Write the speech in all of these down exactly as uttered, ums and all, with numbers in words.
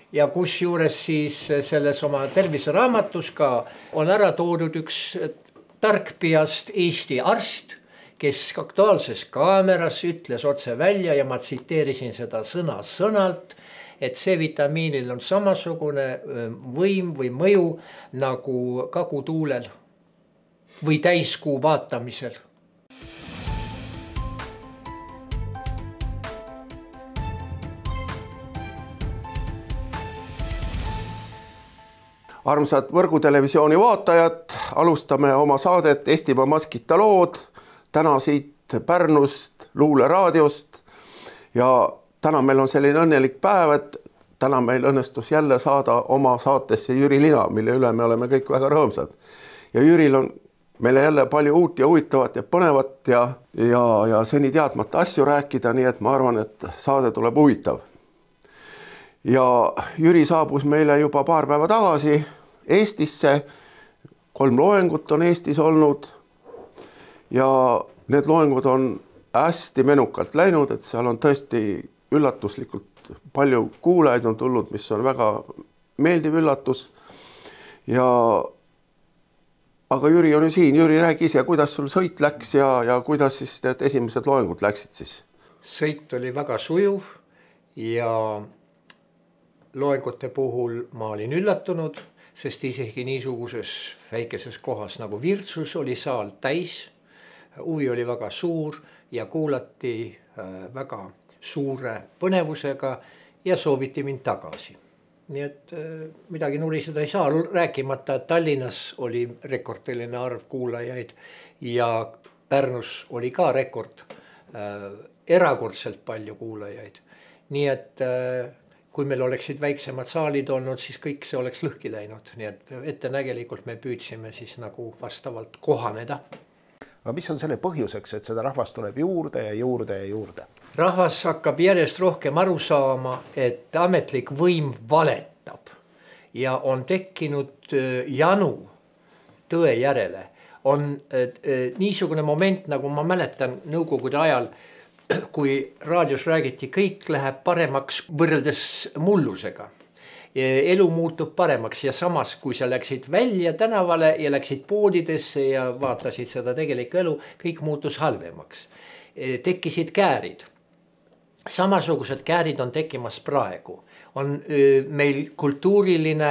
ja kus juures siis selles oma terviseraamatus ka on ära toodud üks tarkpeast Eesti arst, kes Aktuaalses Kaameras ütles otse välja ja ma tsiteerisin seda sõna sõnalt, et C-vitamiinil on samasugune võim või mõju nagu kagutuulel või täiskuu vaatamisel. Armsad Võrgutelevisiooni vaatajad, alustame oma saadet Eestimaa maskita lood, täna siit Pärnust, Luule raadiost ja täna meil on selline õnnelik päev, et täna meil õnnestus jälle saada oma saatesse Jüri Lina, mille üle me oleme kõik väga rõõmsad. Ja Jüril on meile jälle palju uut ja huvitavat ja põnevat ja, ja, ja seni teadmata asju rääkida, nii et ma arvan, et saade tuleb huvitav. Ja Jüri saabus meile juba paar päeva tagasi Eestisse, kolm loengut on Eestis olnud ja need loengud on hästi menukalt läinud, et seal on tõesti üllatuslikult palju kuulajaid on tulnud, mis on väga meeldiv üllatus. Ja aga Jüri on ju siin, Jüri räägi ise, kuidas sul sõit läks ja, ja kuidas siis need esimesed loengud läksid siis? Sõit oli väga sujuv ja loengute puhul ma olin üllatunud, sest isegi niisuguses väikeses kohas nagu Virtsus oli saal täis, huvi oli väga suur ja kuulati väga suure põnevusega ja sooviti mind tagasi. Nii et midagi nuriseda ei saa, rääkimata, et Tallinnas oli rekordiline arv kuulajaid ja Pärnus oli ka rekord, erakordselt palju kuulajaid. Nii et kui meil oleksid väiksemad saalid olnud, siis kõik see oleks lõhki läinud. Nii et ettenägelikult me püüdsime siis nagu vastavalt kohaneda. Aga mis on selle põhjuseks, et seda rahvast tuleb juurde ja juurde ja juurde? Rahvas hakkab järjest rohkem aru saama, et ametlik võim valetab ja on tekkinud janu tõe järele. On niisugune moment, nagu ma mäletan nõukogude ajal, kui raadios räägiti, kõik läheb paremaks võrreldes mullusega. Elu muutub paremaks ja samas, kui sa läksid välja tänavale ja läksid poodidesse ja vaatasid seda tegelikku elu, kõik muutus halvemaks. Tekkisid käärid. Samasugused käärid on tekkimas praegu. On meil kultuuriline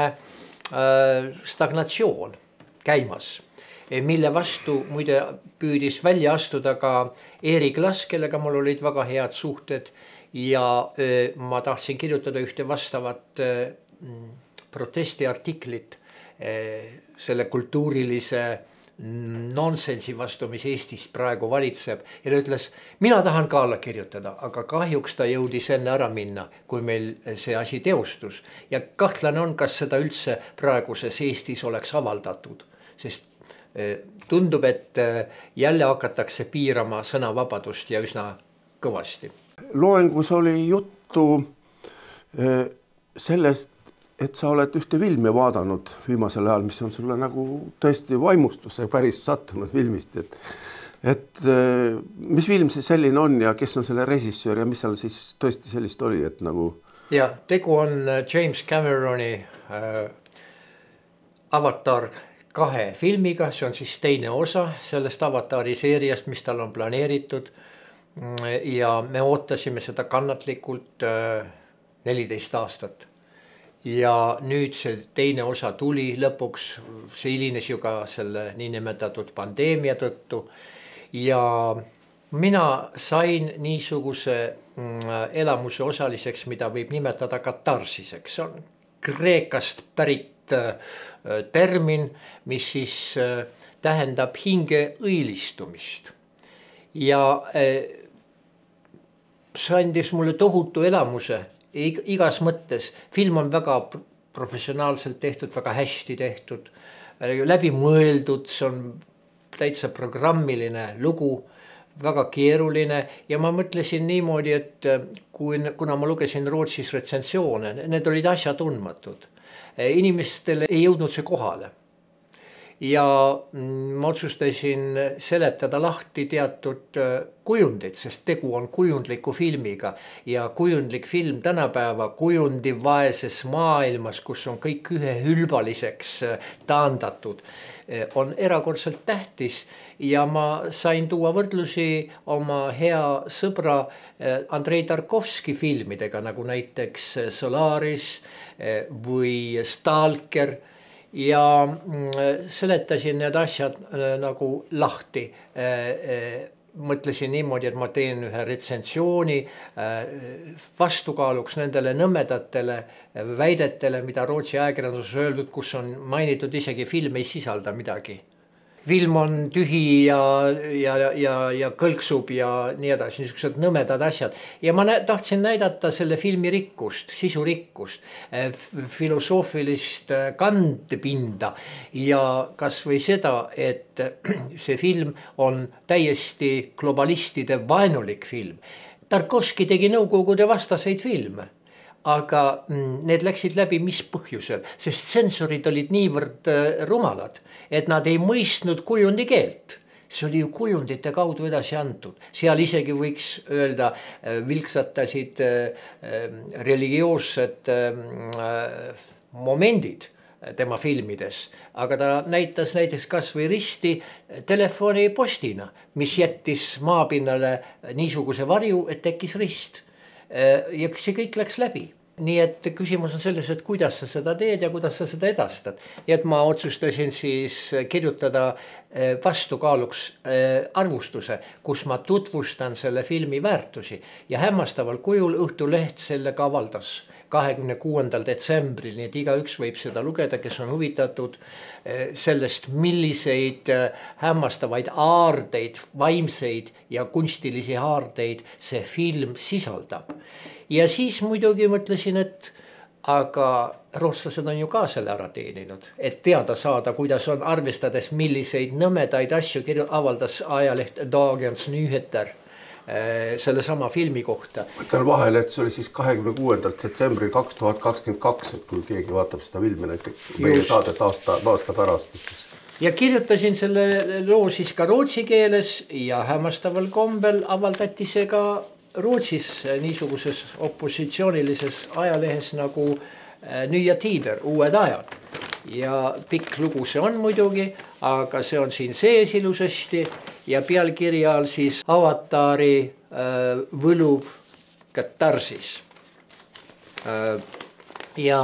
stagnatsioon käimas, mille vastu muide püüdis välja astuda ka Erik Las, kellega mul olid väga head suhted ja ma tahtsin kirjutada ühte vastavat protestiartiklit selle kultuurilise nonsensi vastu, mis Eestis praegu valitseb. Ja ta ütles, mina tahan ka alla kirjutada, aga kahjuks ta jõudis enne ära minna, kui meil see asi teostus. Ja kahtlane on, kas seda üldse praeguses Eestis oleks avaldatud, sest tundub, et jälle hakatakse piirama sõnavabadust ja üsna kõvasti. Loengus oli juttu sellest, et sa oled ühte filmi vaadanud viimasel ajal, mis on sulle nagu tõesti vaimustusse päris sattunud filmist. Et, et mis film see selline on ja kes on selle režissöör ja mis seal siis tõesti sellist oli, et nagu... Ja, tegu on James Cameroni äh, Avatar kahe filmiga, see on siis teine osa sellest Avatari seeriast, mis tal on planeeritud ja me ootasime seda kannatlikult neliteist aastat. Ja nüüd see teine osa tuli lõpuks, see hilines ju ka selle niinimetatud pandeemia tõttu ja mina sain niisuguse elamuse osaliseks, mida võib nimetada katarsiseks. See on Kreekast pärit termin, mis siis tähendab hinge õilistumist. Ja see andis mulle tohutu elamuse igas mõttes. Film on väga professionaalselt tehtud, väga hästi tehtud, läbi mõeldud, see on täitsa programmiline lugu, väga keeruline ja ma mõtlesin niimoodi, et kui, kuna ma lugesin Rootsis retsensioone, need olid asjatundmatud. Inimestele ei jõudnud see kohale. ja ma otsustasin seletada lahti teatud kujundid, sest tegu on kujundliku filmiga ja kujundlik film tänapäeva kujundivaeses maailmas, kus on kõik ühehülbaliseks taandatud, on erakordselt tähtis ja ma sain tuua võrdlusi oma hea sõbra Andrei Tarkovski filmidega, nagu näiteks Solaris või Stalker, ja seletasin need asjad nagu lahti. Mõtlesin niimoodi, et ma teen ühe retsensiooni vastukaaluks nendele nõmedatele väidetele, mida Rootsi ajakirjanduses öeldud, kus on mainitud isegi film ei sisalda midagi. Film on tühi ja, ja, ja, ja kõlksub ja nii edasi, niisugused nõmedad asjad. Ja ma nä tahtsin näidata selle filmi rikkust, sisu rikkust, filosoofilist kandepinda ja kas või seda, et see film on täiesti globalistide vaenulik film. Tarkovski tegi Nõukogude vastaseid filme, aga need läksid läbi mis põhjusel, sest sensorid olid niivõrd rumalad, et nad ei mõistnud kujundi keelt. See oli ju kujundite kaudu edasi antud. Seal isegi võiks öelda, vilksatasid religioossed momendid tema filmides, aga ta näitas näiteks kas või risti telefoni postina, mis jättis maapinnale niisuguse varju, et tekkis rist. Ja see kõik läks läbi. Nii et küsimus on selles, et kuidas sa seda teed ja kuidas sa seda edastad. Nii et ma otsustasin siis kirjutada vastukaaluks arvustuse, kus ma tutvustan selle filmi väärtusi ja hämmastaval kujul Õhtuleht selle ka avaldas kahekümne kuuendal detsembril, nii et igaüks võib seda lugeda, kes on huvitatud sellest, milliseid hämmastavaid aardeid, vaimseid ja kunstilisi aardeid see film sisaldab. Ja siis muidugi mõtlesin, et aga rootslased on ju ka selle ära teeninud, et teada saada, kuidas on arvestades, milliseid nõmedaid asju avaldas ajaleht Dagens Nyheter selle sama filmi kohta. Mõtlen vahele, et see oli siis kahekümne kuuendal detsembril kaks tuhat kakskümmend kaks, et kui keegi vaatab seda filmi näiteks meie saadet aasta, aasta pärast. Ja kirjutasin selle loo siis ka rootsi keeles ja hämmastaval kombel avaldati see ka Rootsis niisuguses opositsioonilises ajalehes nagu Nya Tider, uued ajad. Ja pikk lugu see on muidugi, aga see on siin sees ilusasti ja pealkirjal siis Avatari äh, võluv katarsis. Äh, ja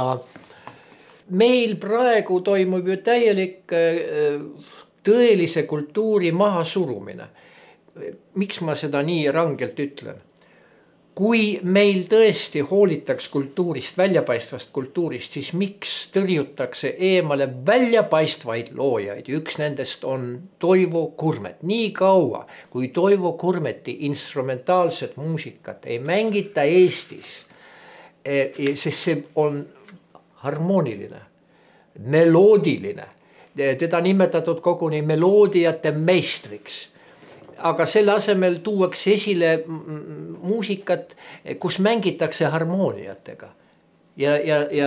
meil praegu toimub ju täielik äh, tõelise kultuuri mahasurumine. Miks ma seda nii rangelt ütlen? Kui meil tõesti hoolitaks kultuurist, väljapaistvast kultuurist, siis miks tõrjutakse eemale väljapaistvaid loojaid? Üks nendest on Toivo Kurmet. Nii kaua, kui Toivo Kurmeti instrumentaalset muusikat ei mängita Eestis, sest see on harmooniline, meloodiline, teda nimetatud koguni meloodiate meistriks. Aga selle asemel tuuakse esile muusikat, kus mängitakse harmooniatega ja, ja, ja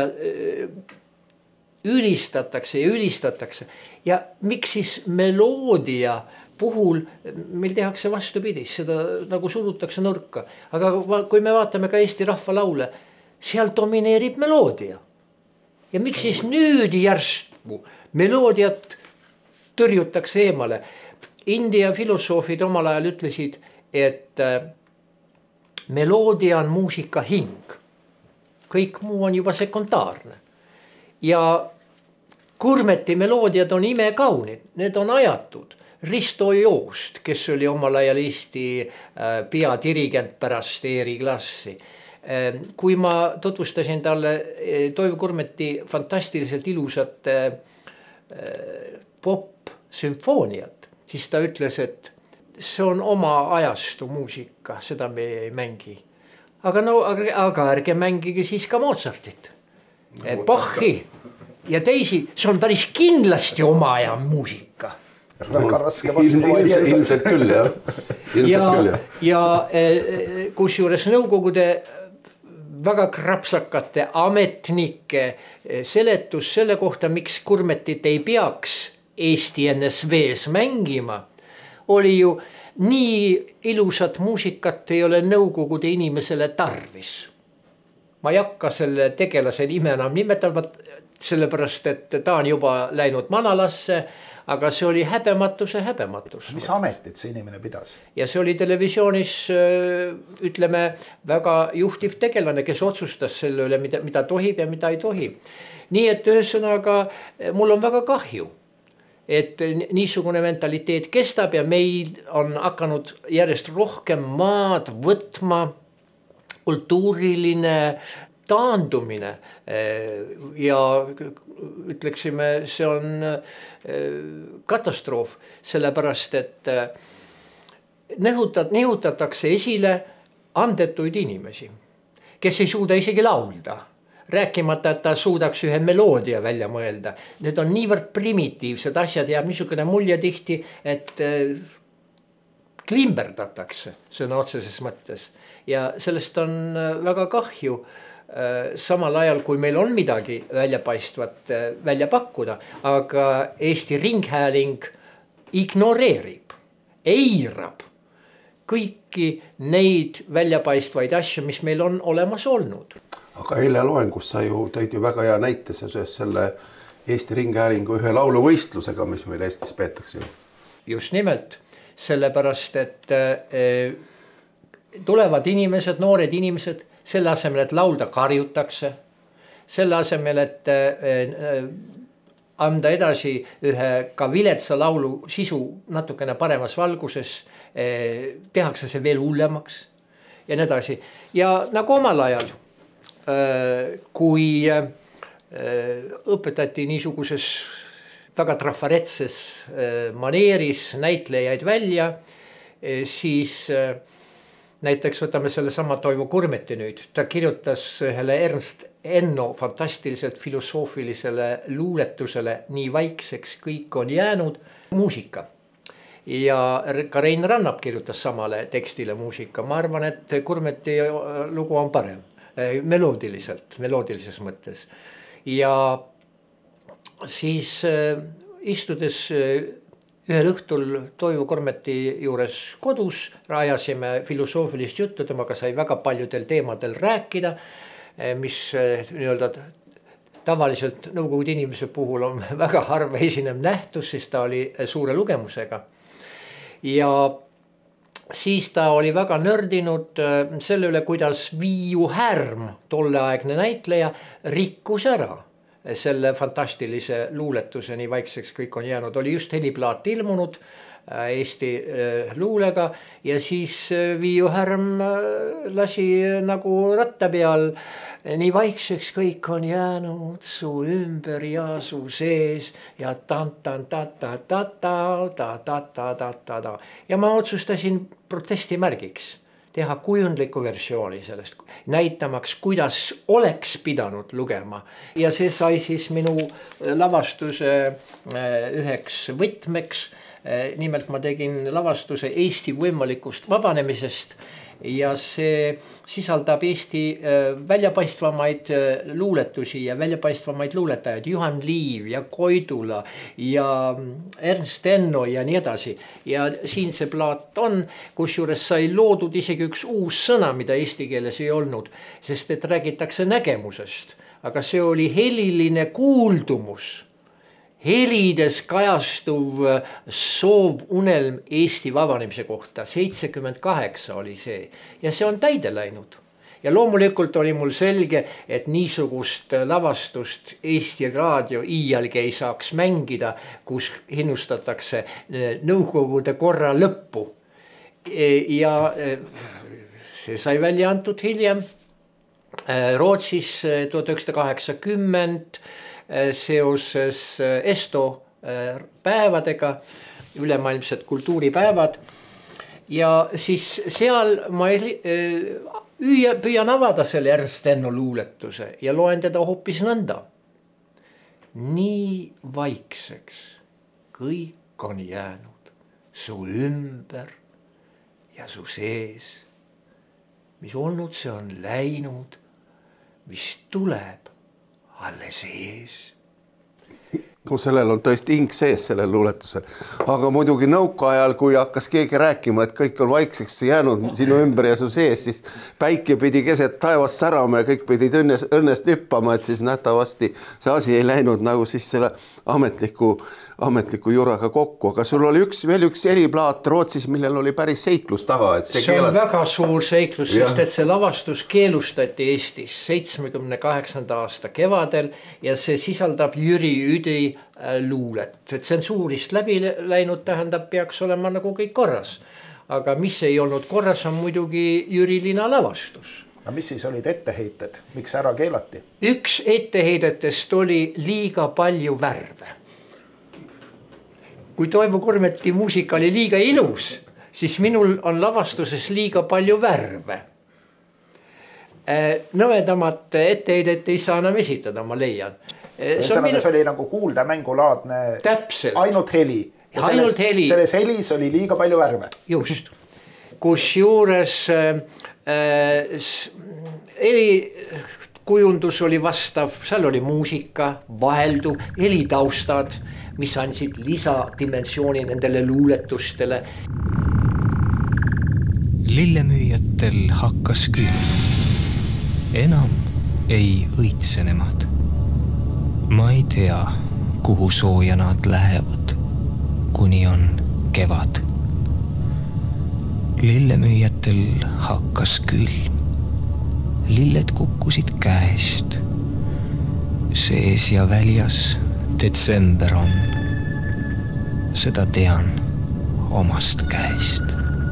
ülistatakse ja ülistatakse. Ja miks siis meloodia puhul meil tehakse vastupidi, seda nagu surutakse nurka. Aga kui me vaatame ka Eesti rahvalaule, seal domineerib meloodia. Ja miks siis nüüd järsku meloodiat tõrjutakse eemale? India filosoofid omal ajal ütlesid, et meloodia on muusika hing. Kõik muu on juba sekundaarne. Ja Kurmeti meloodiad on imekaunid, need on ajatud. Risto Joost, kes oli omal ajal Eesti peadirigent pärast Eeri klassi. Kui ma tutvustasin talle Toivo Kurmeti fantastiliselt ilusat pop-sümfooniat, siis ta ütles, et see on oma ajastu muusika, seda me ei mängi. Aga, no, aga, aga ärge mängige siis ka Mozartit, Bachi ja teisi, see on päris kindlasti oma aja muusika. Väga raske vastu. Ilmselt küll, jah. Ja, ja kus juures Nõukogude väga krapsakate ametnike seletus selle kohta, miks Kurmetit ei peaks Eesti N S V-s mängima, oli ju nii ilusat muusikat ei ole nõukogude inimesele tarvis. Ma ei hakka selle tegelase nime enam nimetama, sellepärast, et ta on juba läinud manalasse, aga see oli häbematuse häbematus. Mis ametit see inimene pidas? Ja see oli televisioonis, ütleme, väga juhtiv tegelane, kes otsustas selle üle, mida, mida tohib ja mida ei tohi. Nii et ühesõnaga, mul on väga kahju, et niisugune mentaliteet kestab ja meil on hakanud järjest rohkem maad võtma kultuuriline taandumine ja ütleksime, see on katastroof, sellepärast, et nihutatakse esile andetuid inimesi, kes ei suuda isegi laulda. Rääkimata, et ta suudaks ühe meloodia välja mõelda. Need on niivõrd primitiivsed asjad ja niisugune mulje tihti, et klimberdatakse sõna otseses mõttes. Ja sellest on väga kahju, samal ajal kui meil on midagi väljapaistvat välja pakkuda, aga Eesti Ringhääling ignoreerib, eirab kõiki neid väljapaistvaid asju, mis meil on olemas olnud. Aga eile loengus sa ju tõid ju väga hea näite selle Eesti Ringhäälingu ühe lauluvõistlusega, mis meil Eestis peetakse. Just nimelt, sellepärast, et tulevad inimesed, noored inimesed, selle asemel, et laulda karjutakse, selle asemel, et anda edasi ühe ka viletsa laulu sisu natukene paremas valguses, tehakse see veel hullemaks ja nii edasi. Ja nagu omal ajal, kui õpetati niisuguses väga trafaretses maneeris näitlejaid välja, siis näiteks võtame selle sama Toivo Kurmeti nüüd. Ta kirjutas ühele Ernst Enno fantastiliselt filosoofilisele luuletusele Nii vaikseks kõik on jäänud muusika. Ja ka Rein Rannap kirjutas samale tekstile muusika. Ma arvan, et Kurmeti lugu on parem. Meloodiliselt, meloodilises mõttes. Ja siis istudes ühel õhtul Toivo Kurmeti juures kodus, rajasime filosoofilist juttu, temaga sai väga paljudel teemadel rääkida, mis nii-öelda tavaliselt nõukogude inimese puhul on väga harva esinev nähtus, siis ta oli suure lugemusega. Ja siis ta oli väga nördinud selle üle, kuidas Viiu Härm, tolleaegne näitleja, rikkus ära selle fantastilise luuletuse Nii vaikseks kõik on jäänud. Oli just heliplaat ilmunud Eesti luulega ja siis Viiu Härm lasi nagu ratta peal Nii vaikseks kõik on jäänud su ümber ja su sees ja ta-ta-ta-ta-ta-ta-ta-ta-ta-ta. Ja ma otsustasin protestimärgiks teha kujundliku versiooni sellest, näitamaks, kuidas oleks pidanud lugema. Ja see sai siis minu lavastuse üheks võtmeks. Nimelt ma tegin lavastuse Eesti võimalikust vabanemisest ja see sisaldab Eesti väljapaistvamaid luuletusi ja väljapaistvamaid luuletajaid, Juhan Liiv ja Koidula ja Ernst Enno ja nii edasi. Ja siin see plaat on, kus juures sai loodud isegi üks uus sõna, mida eesti keeles ei olnud, sest et räägitakse nägemusest, aga see oli heliline kuuldumus. Helides kajastuv soov unelm Eesti vabanemise kohta, seitsekümmend kaheksa oli see ja see on täide läinud. Ja loomulikult oli mul selge, et niisugust lavastust Eesti Raadio iialgi ei saaks mängida, kus hinnustatakse nõukogude korra lõppu. Ja see sai välja antud hiljem Rootsis tuhat üheksasada kaheksakümmend seoses Esto päevadega, ülemaailmsed kultuuripäevad. Ja siis seal ma püüan avada selle Ernst Enno luuletuse ja loen teda hoopis nõnda. Nii vaikseks kõik on jäänud su ümber ja su sees. Mis olnud, see on läinud, mis tuleb alles ees. no sellel on tõesti hing sees sellel luuletusel, aga muidugi nõukaajal, kui hakkas keegi rääkima, et kõik on vaikseks jäänud sinu ümber ja su sees, siis päike pidi keset taevast särama ja kõik pidid õnnest, õnnest hüppama, et siis nähtavasti see asi ei läinud nagu siis selle ametliku ametliku juraga kokku, aga sul oli üks, veel üks eriplaat Rootsis, millel oli päris seiklus taga. Et see see on keelad... väga suur seiklus, ja. Sest et see lavastus keelustati Eestis seitsmekümne kaheksanda aasta kevadel ja see sisaldab Jüri Üdi luulet. Et tsensuurist läbi läinud tähendab, peaks olema nagu kõik korras. Aga mis ei olnud korras, on muidugi Jüri Lina lavastus. Aga mis siis olid etteheited? Miks ära keelati? Üks etteheidetest oli liiga palju värve. Kui Toivo Kurmeti muusika oli liiga ilus, siis minul on lavastuses liiga palju värve. Nõvedamat etteheidet ei saa enam esitada, ma leian. See, see, minu... see oli nagu kuulda mängulaadne. Täpselt. Ainult heli. Ja ainult selles, heli. Selles helis oli liiga palju värve. Just. Kus juures äh, heli kujundus oli vastav, seal oli muusika, vaheldu, helitaustad, mis andsid lisadimensiooni nendele luuletustele. Lillemüüjatel hakkas küll. Enam ei õitse nemad. Ma ei tea, kuhu sooja nad lähevad, kuni on kevad. Lillemüüjatel hakkas küll. Lilled kukkusid käest. Sees ja väljas detsember on. Seda tean omast käest.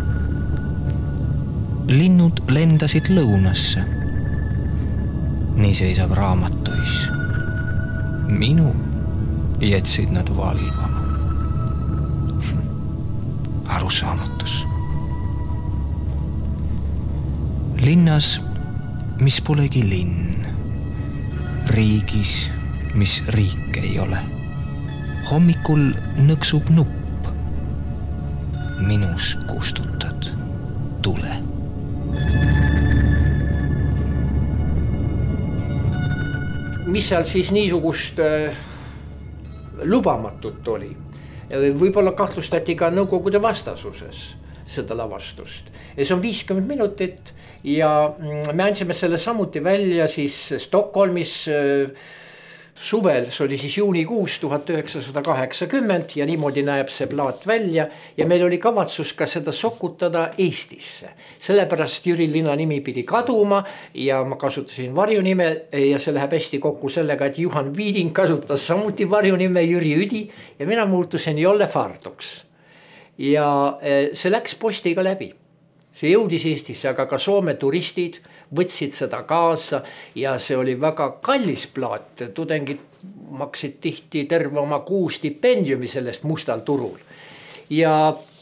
Linnud lendasid lõunasse. Nii seisab raamatuis. Minu jätsid nad valvama. Arusaamatus. Linnas, mis polegi linn. Riigis, mis riik ei ole. Hommikul nõksub nupp. Minus kustutad tule. Mis seal siis niisugust äh, lubamatut oli? Võib-olla kahtlustati ka nõukogude vastasuses seda lavastust. Ja see on viiskümmend minutit ja me andsime selle samuti välja siis Stockholmis äh, suvel, see oli siis juunikuus tuhat üheksasada kaheksakümmend ja niimoodi näeb see plaat välja ja meil oli kavatsus ka seda sokutada Eestisse. Sellepärast Jüri Lina nimi pidi kaduma ja ma kasutasin varjunime ja see läheb hästi kokku sellega, et Juhan Viiding kasutas samuti varjunime Jüri Üdi ja mina muutusin Jolle Fardoks. Ja see läks postiga läbi. See jõudis Eestisse, aga ka Soome turistid võtsid seda kaasa ja see oli väga kallis plaat. Tudengid maksid tihti terve oma kuu stipendiumi sellest mustal turul. Ja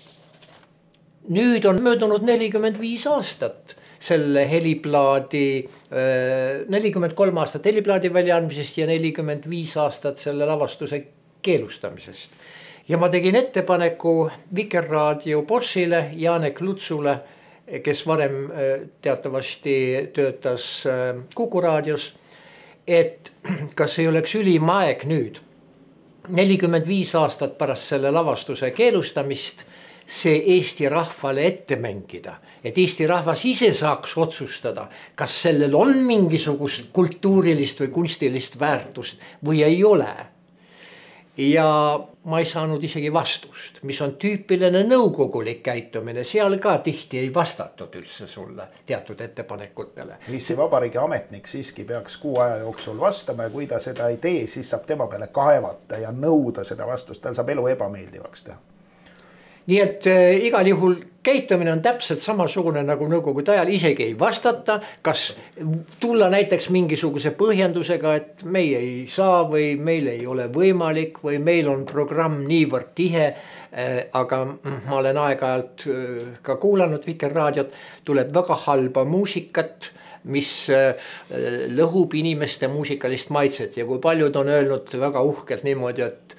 nüüd on möödunud nelikümmend viis aastat selle heliplaadi, nelikümmend kolm aastat heliplaadi väljaandmisest ja nelikümmend viis aastat selle lavastuse keelustamisest. Ja ma tegin ettepaneku Vikerraadio bossile, Janek Lutsule, kes varem teatavasti töötas Kuku raadios, et kas ei oleks ülim aeg nüüd, nelikümmend viis aastat pärast selle lavastuse keelustamist, see Eesti rahvale ette mängida, et Eesti rahvas ise saaks otsustada, kas sellel on mingisugust kultuurilist või kunstilist väärtust või ei ole. Ja ma ei saanud isegi vastust, mis on tüüpiline nõukogulik käitumine, seal ka tihti ei vastatud üldse sulle teatud ettepanekutele. Eesti Vabariigi ametnik siiski peaks kuu aja jooksul vastama ja kui ta seda ei tee, siis saab tema peale kaevata ja nõuda seda vastust, tal saab elu ebameeldivaks teha. Nii et äh, igal juhul käitumine on täpselt samasugune nagu nõukogude ajal, isegi ei vastata, kas tulla näiteks mingisuguse põhjendusega, et meie ei saa või meil ei ole võimalik või meil on programm niivõrd tihe, äh, aga ma olen aeg-ajalt äh, ka kuulanud Vikerraadiot, tuleb väga halba muusikat, mis äh, lõhub inimeste muusikalist maitset ja kui paljud on öelnud väga uhkelt niimoodi, et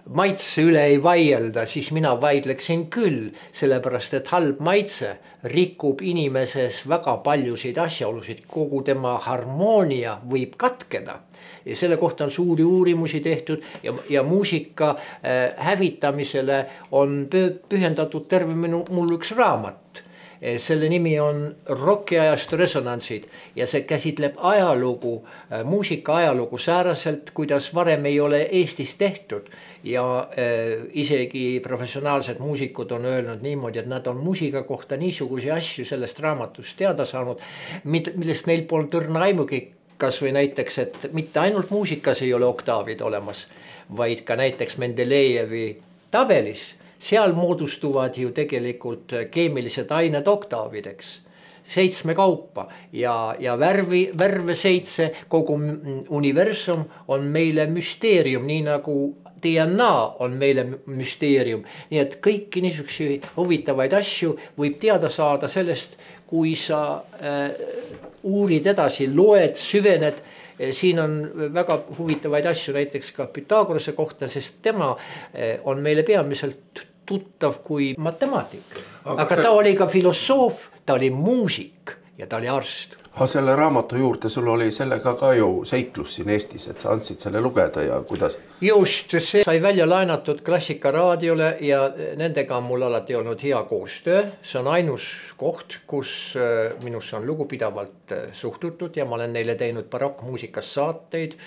maitse üle ei vaielda, siis mina vaidleksin küll, sellepärast et halb maitse rikub inimeses väga paljusid asjaolusid, kogu tema harmoonia võib katkeda. Ja selle kohta on suuri uurimusi tehtud ja, ja muusika äh, hävitamisele on pühendatud terve minu, mul üks raamat. Selle nimi on Rockiajastu resonantsid ja see käsitleb ajalugu, muusika ajalugu sääraselt, kuidas varem ei ole Eestis tehtud. Ja äh, isegi professionaalsed muusikud on öelnud niimoodi, et nad on muusika kohta niisugusi asju sellest raamatust teada saanud, millest neil polnud õrna aimugi, kas või näiteks, et mitte ainult muusikas ei ole oktaavid olemas, vaid ka näiteks Mendelejevi tabelis. Seal moodustuvad ju tegelikult keemilised ained oktaavideks, seitsme kaupa ja, ja värvi, värve seitse, kogu universum on meile müsteerium, nii nagu D N A on meile müsteerium. Nii et kõiki niisugusi huvitavaid asju võib teada saada sellest, kui sa äh, uurid edasi, loed, süvened. Siin on väga huvitavaid asju näiteks ka Pythagorase kohta, sest tema on meile peamiselt tuttav kui matemaatik. Aga ta oli ka filosoof, ta oli muusik ja ta oli arst. Aga selle raamatu juurde sul oli sellega ka ju seiklus siin Eestis, et sa andsid selle lugeda ja kuidas? Just, see sai välja laenatud Klassika raadiole ja nendega on mul alati olnud hea koostöö. See on ainus koht, kus minusse on lugupidavalt suhtutud ja ma olen neile teinud barokkmuusikas saateid.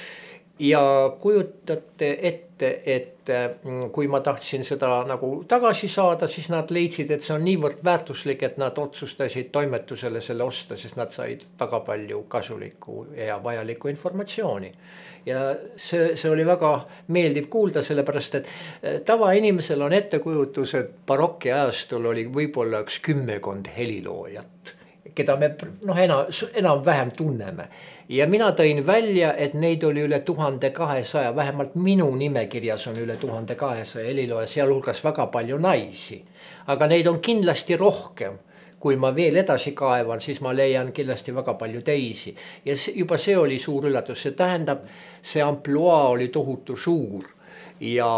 Ja kujutate ette, et kui ma tahtsin seda nagu tagasi saada, siis nad leidsid, et see on niivõrd väärtuslik, et nad otsustasid toimetusele selle osta, sest nad said väga palju kasulikku ja vajalikku informatsiooni. Ja see, see oli väga meeldiv kuulda, sellepärast, et tavainimesel on ettekujutus, et barokki ajastul oli võib-olla üks kümmekond heliloojat, keda me no, enam, enam vähem tunneme. Ja mina tõin välja, et neid oli üle tuhande kahesaja, vähemalt minu nimekirjas on üle tuhande kahesaja helilooja, sealhulgas väga palju naisi. Aga neid on kindlasti rohkem. Kui ma veel edasi kaevan, siis ma leian kindlasti väga palju teisi. Ja juba see oli suur üllatus. See tähendab, see amploa oli tohutu suur ja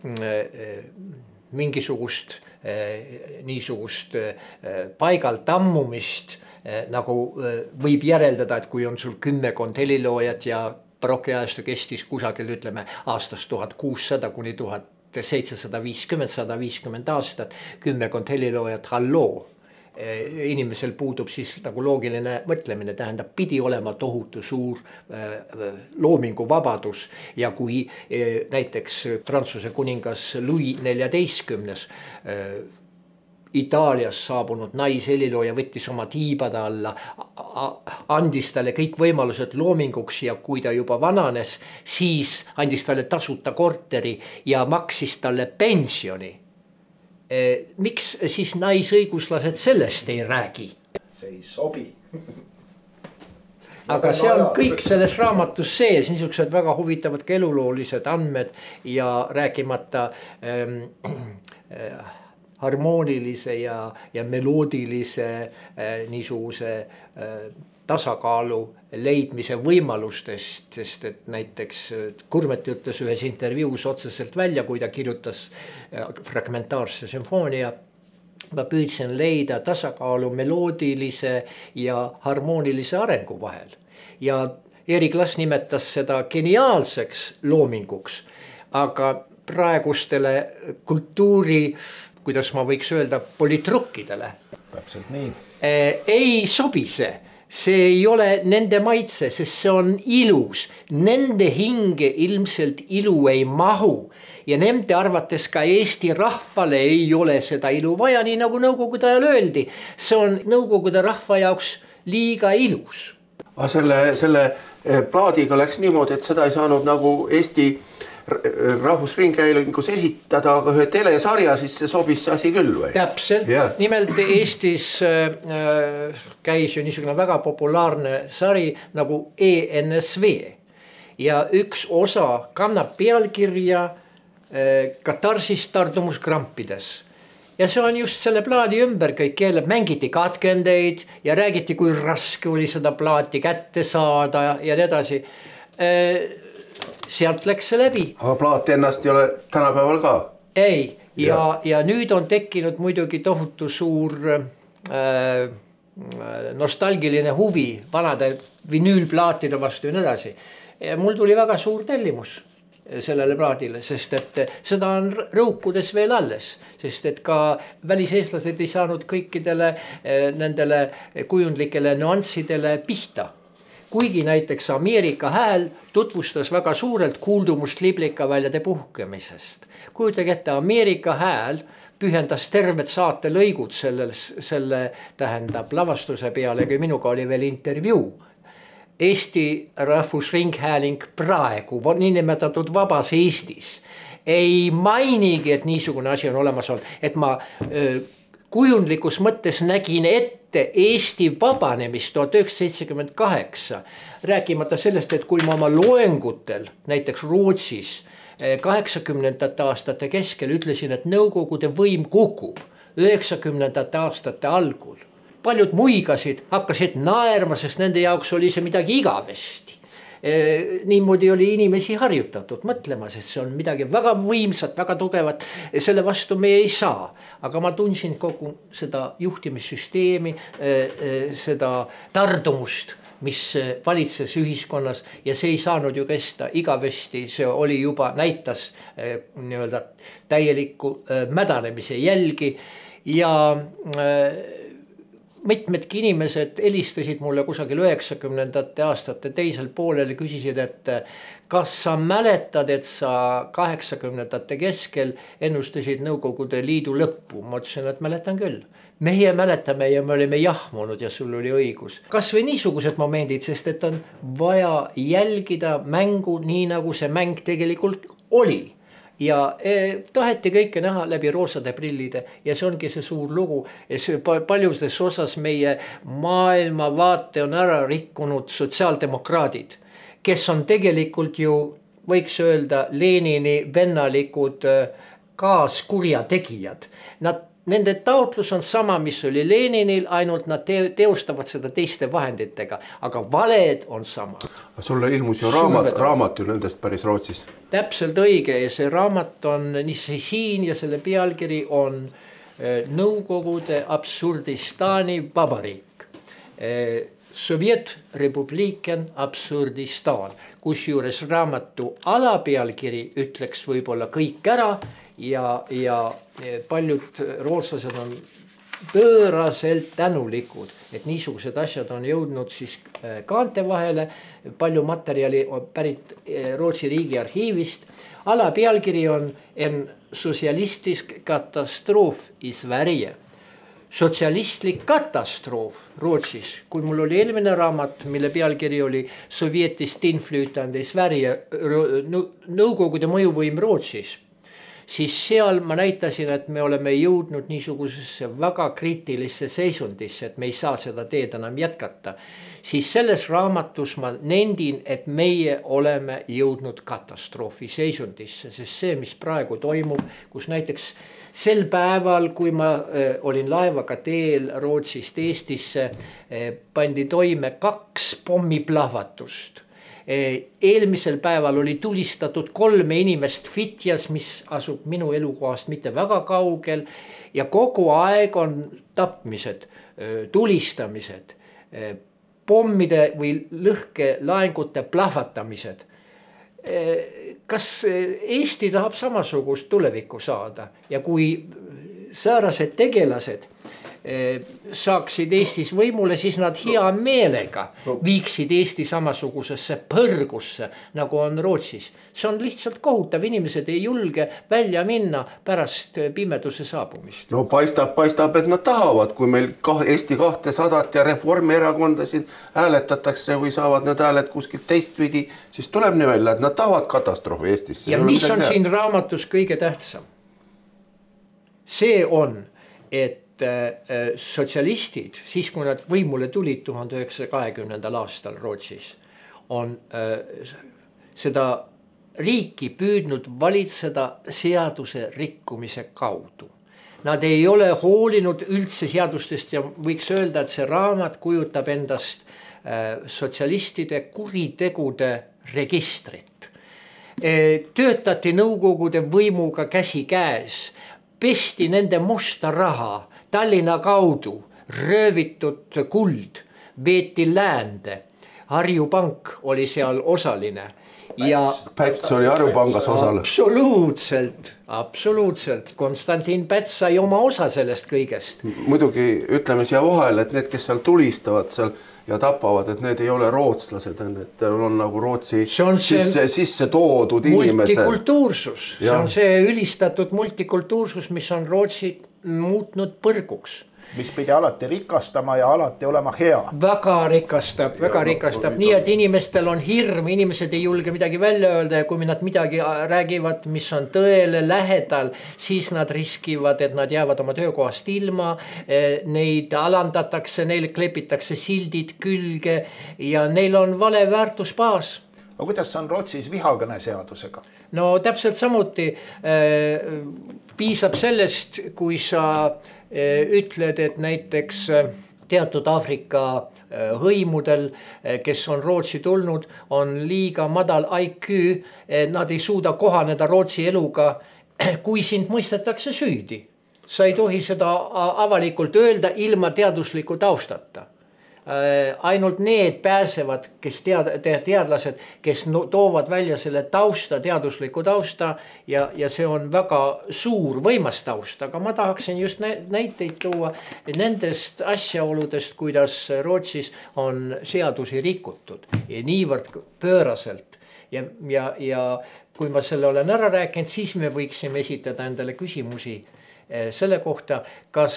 mingisugust niisugust paigal tammumist nagu võib järeldada, et kui on sul kümmekond heliloojat ja barokkiajastu kestis kusagil ütleme aastast tuhat kuussada kuni tuhat seitsesada viiskümmend, sada viiskümmend aastat, kümmekond heliloojat, halloo. Inimesel puudub siis nagu loogiline mõtlemine, tähendab pidi olema tohutu suur loomingu vabadus ja kui näiteks Prantsuse kuningas Louis neljateistkümnes Itaalias saabunud naishelilooja võttis oma tiibade alla, andis talle kõik võimalused loominguks ja kui ta juba vananes, siis andis talle tasuta korteri ja maksis talle pensioni. Miks siis naisõiguslased sellest ei räägi? See ei sobi. Aga see on kõik selles raamatus sees, niisugused väga huvitavad eluloolised andmed ja rääkimata ähm, äh, harmoonilise ja, ja meloodilise äh, niisuguse äh, tasakaalu leidmise võimalustest, sest et näiteks Kurmet ütles ühes intervjuus otseselt välja, kui ta kirjutas äh, fragmentaarse sümfoonia. Ma püüdsin leida tasakaalu meloodilise ja harmoonilise arengu vahel. Ja Erik Lass nimetas seda geniaalseks loominguks, aga praegustele kultuuri, kuidas ma võiks öelda, politrukkidele. Täpselt nii. Ei sobi see. See ei ole nende maitse, sest see on ilus. Nende hinge ilmselt ilu ei mahu. Ja nende arvates ka Eesti rahvale ei ole seda ilu vaja, nii nagu Nõukogude ajal öeldi. See on Nõukogude rahva jaoks liiga ilus. Aga selle, selle plaadiga läks niimoodi, et seda ei saanud nagu Eesti Rahvusringhäälingus esitada, aga ühe telesarja, siis see sobis see asi küll või? Täpselt. Yeah. Nimelt Eestis äh, käis ju niisugune väga populaarne sari nagu E N S V. Ja üks osa kannab pealkirja äh, Katarsis Tardumus krampides. Ja see on just selle plaadi ümber kõik keeleb, mängiti katkendeid ja räägiti, kui raske oli seda plaati kätte saada ja nii edasi. Äh, sealt läks see läbi. Aga plaat ennast ei ole tänapäeval ka? Ei, ja, ja, ja nüüd on tekkinud muidugi tohutu suur äh, nostalgiline huvi vanade vinüülplaatide vastu ja nii edasi. Ja mul tuli väga suur tellimus sellele plaadile, sest et seda on rõukudes veel alles, sest et ka väliseestlased ei saanud kõikidele nendele kujundlikele nüanssidele pihta. Kuigi näiteks Ameerika Hääl tutvustas väga suurelt kuuldumust liblikaväljade puhkemisest. Kujutage ette, Ameerika Hääl pühendas terved saate lõigud selles, selle tähendab lavastuse peale, kui minuga oli veel intervjuu. Eesti Rahvusringhääling praegu, niinimetatud vabas Eestis, ei mainigi, et niisugune asi on olemas olnud, et ma öö, kujundlikus mõttes nägin ette Eesti vabanemist tuhat üheksasada seitsekümmend kaheksa, rääkimata sellest, et kui ma oma loengutel, näiteks Rootsis, kaheksakümnendate aastate keskel ütlesin, et Nõukogude võim kukub üheksakümnendate aastate algul. Paljud muigasid, hakkasid naerma, sest nende jaoks oli see midagi igavesti. E, niimoodi oli inimesi harjutatud mõtlema, sest see on midagi väga võimsat, väga tugevat, selle vastu me ei saa. Aga ma tundsin kogu seda juhtimissüsteemi, e, e, seda tardumust, mis valitses ühiskonnas ja see ei saanud ju kesta igavesti, see oli juba näitas e, nii-öelda täielikku e, mädanemise jälgi ja e, mitmedki inimesed helistasid mulle kusagil üheksakümnendate aastate teisel poolel ja küsisid, et kas sa mäletad, et sa kaheksakümnendate keskel ennustasid Nõukogude Liidu lõppu. Ma ütlesin, et mäletan küll. Meie mäletame ja me olime jahmunud ja sul oli õigus. Kas või niisugused momendid, sest et on vaja jälgida mängu nii nagu see mäng tegelikult oli. Ja eh, taheti kõike näha läbi roosade prillide ja see ongi see suur lugu. See paljudes osas meie maailmavaate on ära rikkunud sotsiaaldemokraadid, kes on tegelikult ju, võiks öelda, Lenini vennalikud kaaskurjategijad. Nad Nende taotlus on sama, mis oli Leninil, ainult nad teostavad seda teiste vahenditega, aga valed on sama. Sulle ilmus ju raamat, raamat ju nendest päris Rootsis. Täpselt õige ja see raamat on nii siin ja selle pealkiri on Nõukogude Absurdistani vabariik. Sovjetrepubliken Absurdistan, kus juures raamatu alapealkiri ütleks võib-olla kõik ära ja, ja paljud rootslased on pööraselt tänulikud, et niisugused asjad on jõudnud siis kaante vahele, palju materjali on pärit Rootsi riigi arhiivist. Alapealkiri on en socialistisk katastroof i Sverige. Sotsialistlik katastroof Rootsis, kui mul oli eelmine raamat, mille pealkiri oli Sovjetist inflytande i Sverige, Nõukogude mõjuvõim Rootsis, siis seal ma näitasin, et me oleme jõudnud niisugusesse väga kriitilisse seisundisse, et me ei saa seda teed enam jätkata. Siis selles raamatus ma nendin, et meie oleme jõudnud katastroofi seisundisse, sest see, mis praegu toimub, kus näiteks sel päeval, kui ma äh, olin laevaga teel Rootsist Eestisse, äh, pandi toime kaks pommiplahvatust. Eelmisel päeval oli tulistatud kolme inimest Fitjas, mis asub minu elukohast mitte väga kaugel ja kogu aeg on tapmised, tulistamised, pommide või lõhkelaengute plahvatamised. Kas Eesti tahab samasugust tulevikku saada ja kui säärased tegelased saaksid Eestis võimule, siis nad hea meelega viiksid Eesti samasugusesse põrgusse, nagu on Rootsis. See on lihtsalt kohutav, inimesed ei julge välja minna pärast pimeduse saabumist. No paistab, paistab, et nad tahavad, kui meil Eesti kahtesadat ja Reformierakondasid hääletatakse või saavad need hääled kuskilt teistpidi, siis tuleb nii välja, et nad tahavad katastroofi Eestisse. Ja mis on siin raamatus kõige tähtsam? See on, et sotsialistid, siis kui nad võimule tulid tuhande üheksasaja kahekümnendal aastal Rootsis, on äh, seda riiki püüdnud valitseda seaduse rikkumise kaudu. Nad ei ole hoolinud üldse seadustest ja võiks öelda, et see raamat kujutab endast äh, sotsialistide kuritegude registrit. töötati Nõukogude võimuga käsi käes, pesti nende musta raha, Tallinna kaudu röövitud kuld, veeti läände, Harju Pank oli seal osaline. Ja Päts oli Harju Pangas osale. Absoluutselt, absoluutselt. Konstantin Päts sai oma osa sellest kõigest. Muidugi ütleme siia vahel, et need, kes seal tulistavad seal ja tapavad, et need ei ole rootslased, et on nagu Rootsi sisse, sisse toodud inimesed. Multikultuursus, see on see ülistatud multikultuursus, mis on Rootsi muutnud põrguks. Mis pidi alati rikastama ja alati olema hea. Väga rikastab, väga ja, rikastab. Nii, et inimestel on hirm, inimesed ei julge midagi välja öelda ja kui nad midagi räägivad, mis on tõele lähedal, siis nad riskivad, et nad jäävad oma töökohast ilma, neid alandatakse, neil klepitakse sildid külge ja neil on vale väärtusbaas. Aga kuidas on Rootsis vihakõne seadusega? No täpselt samuti äh, piisab sellest, kui sa ütled, et näiteks teatud Aafrika hõimudel, kes on Rootsi tulnud, on liiga madal I Q, nad ei suuda kohaneda Rootsi eluga, kui sind mõistetakse süüdi. Sa ei tohi seda avalikult öelda ilma teadusliku taustata. Ainult need pääsevad, kes tead, teadlased, kes no, toovad välja selle tausta, teadusliku tausta ja, ja see on väga suur võimas taust, aga ma tahaksin just näiteid tuua nendest asjaoludest, kuidas Rootsis on seadusi rikutud ja niivõrd pööraselt ja, ja, ja kui ma selle olen ära rääkinud, siis me võiksime esitada endale küsimusi selle kohta, kas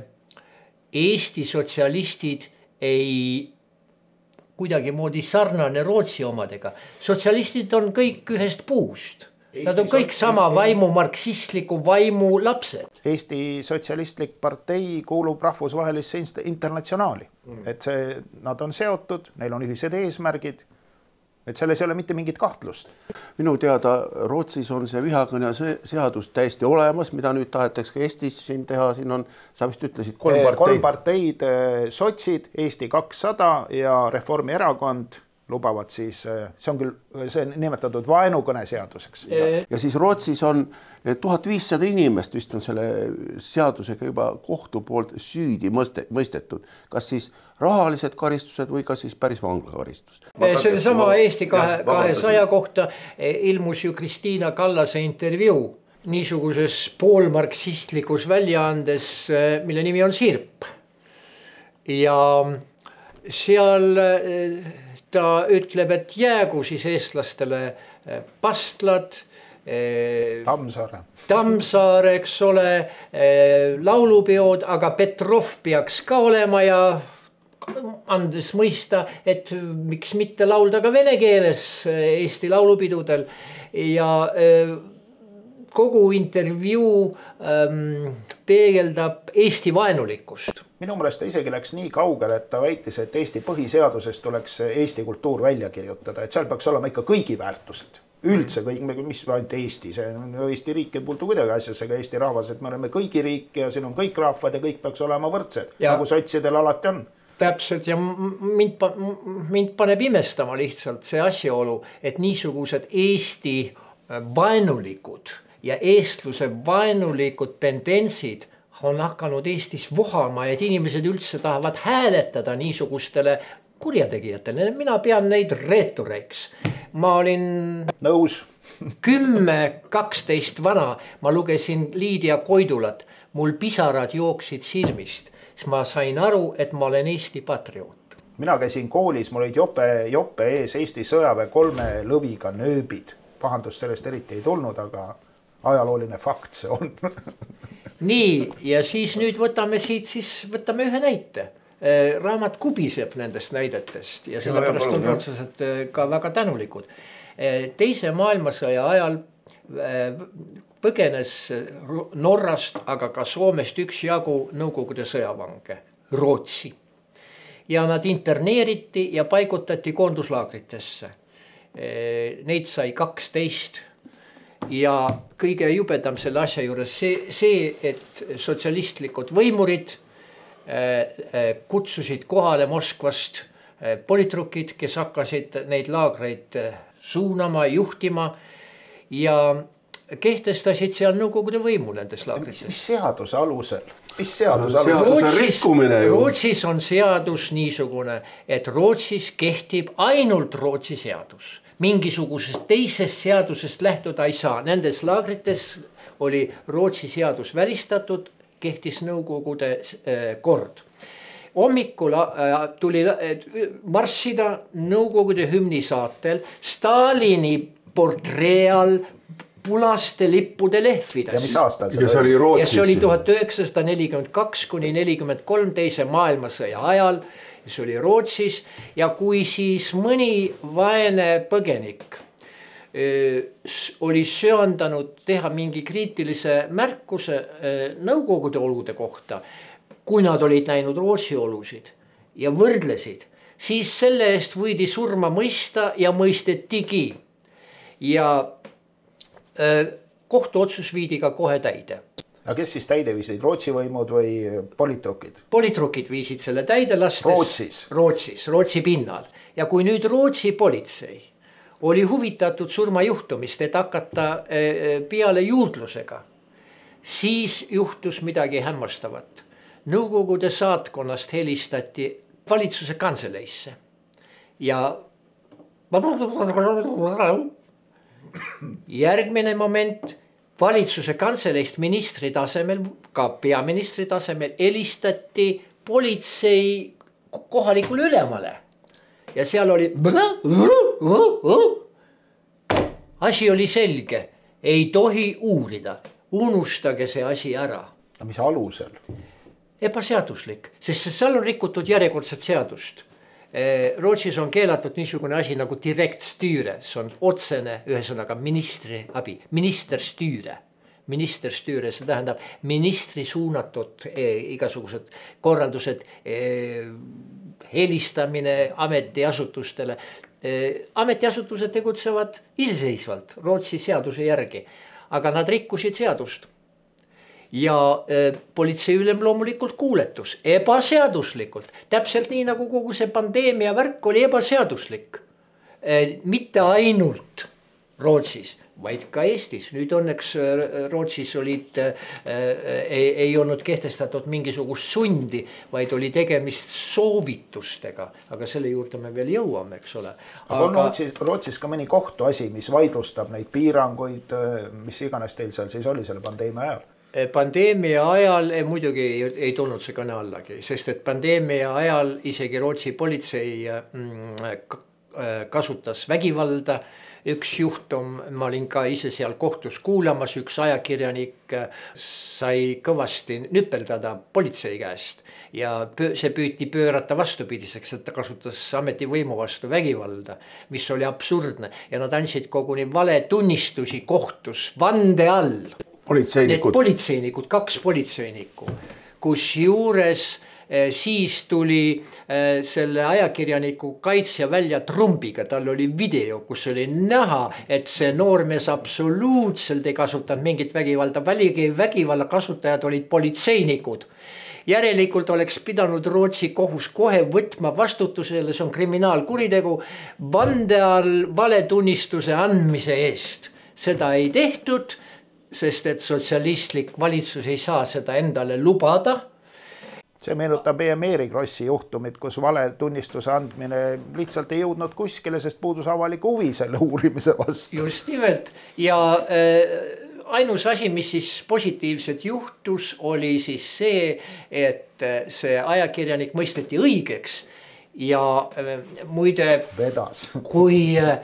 Eesti sotsialistid ei kuidagi moodi sarnane Rootsi omadega. Sotsialistid on kõik ühest puust. Nad on kõik sama vaimu, marksistliku vaimu lapsed. Eesti sotsialistlik partei kuulub rahvusvahelisse internatsionaali. Mm. Et see, nad on seotud, neil on ühised eesmärgid. Et selles ei ole mitte mingit kahtlust. Minu teada Rootsis on see vihakõne seadus täiesti olemas, mida nüüd tahetakse ka Eestis siin teha. Siin on, sa vist ütlesid, kolm parteid. Kolm parteid, sotsid, Eesti kakssada ja Reformierakond lubavad siis, see on küll see nimetatud vaenukõne seaduseks. Ja siis Rootsis on tuhat viissada inimest vist on selle seadusega juba kohtu poolt süüdi mõistetud. Kas siis rahalised karistused või kas siis päris vanglakaristus? Selle sama Eesti kahesaja kohta ilmus ju Kristiina Kallase intervjuu niisuguses poolmarksistlikus väljaandes, mille nimi on Sirp. Ja seal ta ütleb, et jäägu siis eestlastele pastlad, Tammsaare. Tammsaare, eks ole, laulupeod, aga Petrov peaks ka olema ja andes mõista, et miks mitte laulda ka vene keeles Eesti laulupidudel ja kogu intervjuu ähm, peegeldab Eesti vaenulikkust. Minu meelest ta isegi läks nii kaugele, et ta väitis, et Eesti põhiseadusest tuleks Eesti kultuur välja kirjutada, et seal peaks olema ikka kõigi väärtused. Üldse kõik, mis ainult Eesti, see on Eesti riik ei puutu kuidagi asjasega Eesti rahvas, et me oleme kõigi riik ja siin on kõik rahvad ja kõik peaks olema võrdsed, ja nagu sotsidel alati on. Täpselt ja mind, mind paneb imestama lihtsalt see asjaolu, et niisugused Eesti vaenulikud ja eestluse vaenulikud tendentsid on hakanud Eestis vohama, et inimesed üldse tahavad hääletada niisugustele kurjategijatele. Mina pean neid reetureiks. Ma olin nõus kümme kaksteist vana, ma lugesin Liidia Koidulat, mul pisarad jooksid silmist, siis ma sain aru, et ma olen Eesti patrioot. Mina käisin koolis, mul olid jope, jope ees Eesti sõjaväe kolme lõviga nööbid. Pahandust sellest eriti ei tulnud, aga ajalooline fakt see on. Nii, ja siis nüüd võtame siit, siis võtame ühe näite. Raamat kubiseb nendest näidetest ja sellepärast on otseselt ka väga tänulikud. Teise maailmasõja ajal põgenes Norrast, aga ka Soomest üks jagu Nõukogude sõjavange, Rootsi. Ja nad interneeriti ja paigutati koonduslaagritesse. Neid sai kaksteist ja kõige jubedam selle asja juures see, see, et sotsialistlikud võimurid kutsusid kohale Moskvast politrukid, kes hakkasid neid laagreid suunama, juhtima ja kehtestasid seal Nõukogude võimu nendes laagrites. Mis seaduse alusel? Mis seaduse no, alusel? Rootsis, Rootsis on seadus niisugune, et Rootsis kehtib ainult Rootsi seadus. Mingisugusest teisest seadusest lähtuda ei saa. Nendes laagrites oli Rootsi seadus välistatud, kehtis Nõukogude kord. Hommikul tuli marssida Nõukogude hümni saatel Stalini portree all punaste lippude lehvides. Ja mis aastal see oli? Ja see oli tuhat üheksasada nelikümmend kaks kuni nelikümmend kolm teise maailmasõja ajal. See oli Rootsis ja kui siis mõni vaene põgenik öö, oli söandanud teha mingi kriitilise märkuse öö, Nõukogude olude kohta, kui nad olid näinud Rootsi olusid ja võrdlesid, siis selle eest võidi surma mõista ja mõistetigi. Ja öö, kohtuotsus viidi ka kohe täide. Aga kes siis täide viisid, Rootsi võimud või politrukid? Politrukid viisid selle täide lastes Rootsis. Rootsis, Rootsi pinnal. Ja kui nüüd Rootsi politsei oli huvitatud surmajuhtumist, et hakata peale juurdlusega, siis juhtus midagi hämmastavat. Nõukogude saatkonnast helistati valitsuse kanseleisse ja järgmine moment valitsuse kanseleist ministri tasemel, ka peaministri tasemel helistati politsei kohalikule ülemale. Ja seal oli asi oli selge, ei tohi uurida, unustage see asi ära. Mis alusel? Ebaseaduslik, sest seal on rikutud järjekordset seadust. Rootsis on keelatud niisugune asi nagu direkt stüüre, see on otsene ühesõnaga ministri abi, minister stüüre. Minister stüüre, see tähendab ministri suunatud eh, igasugused korraldused, eh, helistamine ametiasutustele. Eh, ametiasutused tegutsevad iseseisvalt Rootsi seaduse järgi, aga nad rikkusid seadust. Ja äh, politsei ülem loomulikult kuuletus, ebaseaduslikult, täpselt nii nagu kogu see pandeemia värk oli ebaseaduslik. Äh, mitte ainult Rootsis, vaid ka Eestis. Nüüd õnneks äh, Rootsis olid, äh, ei, ei olnud kehtestatud mingisugust sundi, vaid oli tegemist soovitustega, aga selle juurde me veel jõuame, eks ole. Aga on Rootsis, Rootsis ka mõni kohtuasi, mis vaidlustab neid piiranguid, mis iganes teil seal siis oli selle pandeemia ajal? Pandeemia ajal muidugi ei, ei tulnud see kõne allagi, sest et pandeemia ajal isegi Rootsi politsei kasutas vägivalda. Üks juhtum, ma olin ka ise seal kohtus kuulamas, üks ajakirjanik sai kõvasti nüpeldada politsei käest ja see püüti pöörata vastupidiseks, et ta kasutas ametivõimu vastu vägivalda, mis oli absurdne ja nad andsid koguni vale tunnistusi kohtus vande all. Politseinikud. Need politseinikud, kaks politseinikku, kus juures eh, siis tuli eh, selle ajakirjaniku kaitsja välja trumbiga, tal oli video, kus oli näha, et see noormees absoluutselt ei kasutanud mingit vägivalda, väligi vägivalla kasutajad olid politseinikud. Järelikult oleks pidanud Rootsi kohus kohe võtma vastutusele, see on kriminaalkuritegu, vande all valetunnistuse andmise eest. Seda ei tehtud, sest et sotsialistlik valitsus ei saa seda endale lubada. See meenutab meie Mary Krossi juhtumit, kus vale tunnistuse andmine lihtsalt ei jõudnud kuskile, sest puudus avaliku huvi selle uurimise vastu. Just nimelt. Ja äh, ainus asi, mis siis positiivselt juhtus, oli siis see, et see ajakirjanik mõisteti õigeks ja äh, muide, Vedas. kui äh,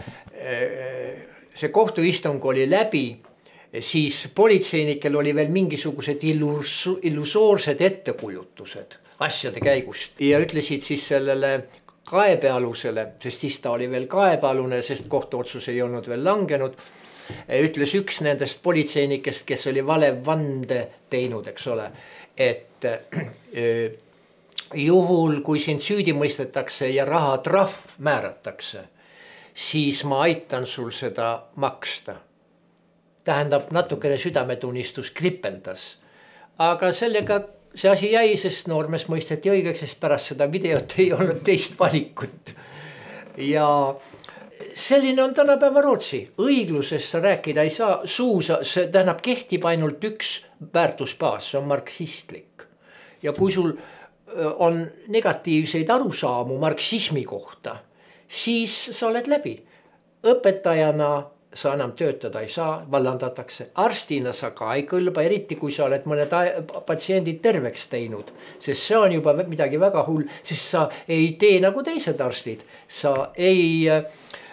see kohtuistung oli läbi, siis politseinikel oli veel mingisugused illus, illusoorsed ettekujutused asjade käigust ja ütlesid siis sellele kaebealusele, sest siis ta oli veel kaebealune, sest kohtuotsus ei olnud veel langenud, ütles üks nendest politseinikest, kes oli vale vande teinud, eks ole, et äh, juhul, kui sind süüdi mõistetakse ja raha trahv määratakse, siis ma aitan sul seda maksta. Tähendab, natukene südametunnistus kripeldas. Aga sellega see asi jäi, sest noormees mõisteti õigeks, sest pärast seda videot ei olnud teist valikut. Ja selline on tänapäeva Rootsi, õiglusest sa rääkida ei saa, suusa, see tähendab kehtib ainult üks väärtusbaas, see on marksistlik. Ja kui sul on negatiivseid arusaamu marksismi kohta, siis sa oled läbi. Õpetajana sa enam töötada ei saa, vallandatakse. Arstina sa ka ei kõlba, eriti kui sa oled mõned patsiendid terveks teinud, sest see on juba midagi väga hull, sest sa ei tee nagu teised arstid. Sa ei äh,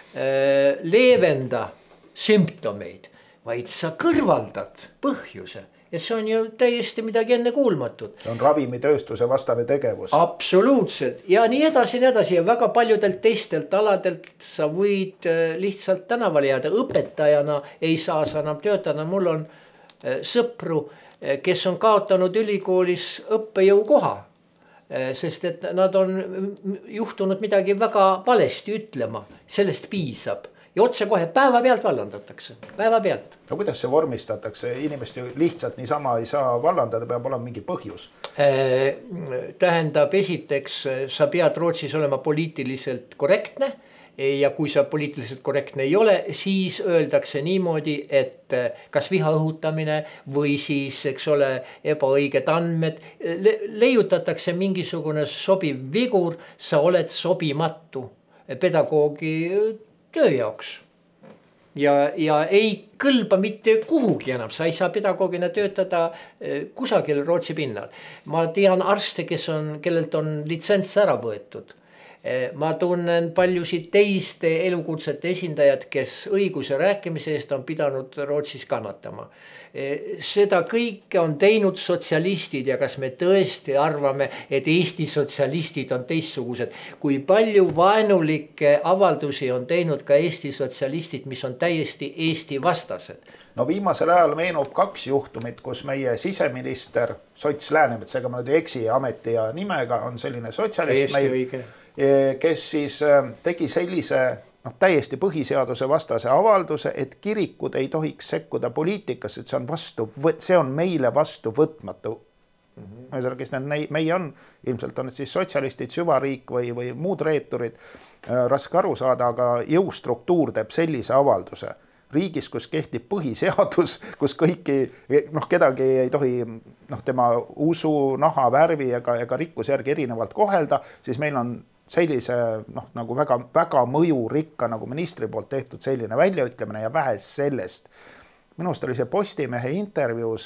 leevenda sümptomeid, vaid sa kõrvaldad põhjuse. Ja see on ju täiesti midagi enne kuulmatut. See on ravimitööstuse vastane tegevus. Absoluutselt. Ja nii edasi, nii edasi. Ja väga paljudelt teistelt aladelt sa võid lihtsalt tänavale jääda. Õpetajana ei saa sa enam töötada. Mul on sõpru, kes on kaotanud ülikoolis õppejõu koha. Sest et nad on juhtunud midagi väga valesti ütlema. Sellest piisab. Ja otse kohe päeva pealt vallandatakse, päeva pealt. No kuidas see vormistatakse? Inimest ju lihtsalt niisama ei saa vallandada, peab olema mingi põhjus. Tähendab, esiteks sa pead Rootsis olema poliitiliselt korrektne ja kui sa poliitiliselt korrektne ei ole, siis öeldakse niimoodi, et kas viha õhutamine või siis, eks ole, ebaõiged andmed, le leiutatakse mingisugune sobiv vigur, sa oled sobimatu pedagoogi töö jaoks. Ja, ja ei kõlba mitte kuhugi enam, sa ei saa pedagoogina töötada kusagil Rootsi pinnal. Ma tean arste, kes on, kellelt on litsents ära võetud. Ma tunnen paljusid teiste elukutsete esindajad, kes õiguse rääkimise eest on pidanud Rootsis kannatama. Seda kõike on teinud sotsialistid ja kas me tõesti arvame, et Eesti sotsialistid on teistsugused. Kui palju vaenulikke avaldusi on teinud ka Eesti sotsialistid, mis on täiesti Eesti vastased. No viimasel ajal meenub kaks juhtumit, kus meie siseminister Sots Läänemets, ega ma nüüd eksi ameti ja nimega, on selline sotsialist meil, kes siis tegi sellise noh, täiesti põhiseaduse vastase avalduse, et kirikud ei tohiks sekkuda poliitikasse, et see on, vastu, see on meile vastu võtmatu. Mm-hmm. Kes need meie on, ilmselt on need siis sotsialistid, süvariik või, või muud reeturid, raske aru saada, aga jõustruktuur teeb sellise avalduse. Riigis, kus kehtib põhiseadus, kus kõiki, noh, kedagi ei tohi noh, tema usu, naha, värvi ega, ega rikkus järgi erinevalt kohelda, siis meil on sellise noh, nagu väga, väga mõjurikka nagu ministri poolt tehtud selline väljaütlemine ja vähe sellest. Minust oli see Postimehe intervjuus,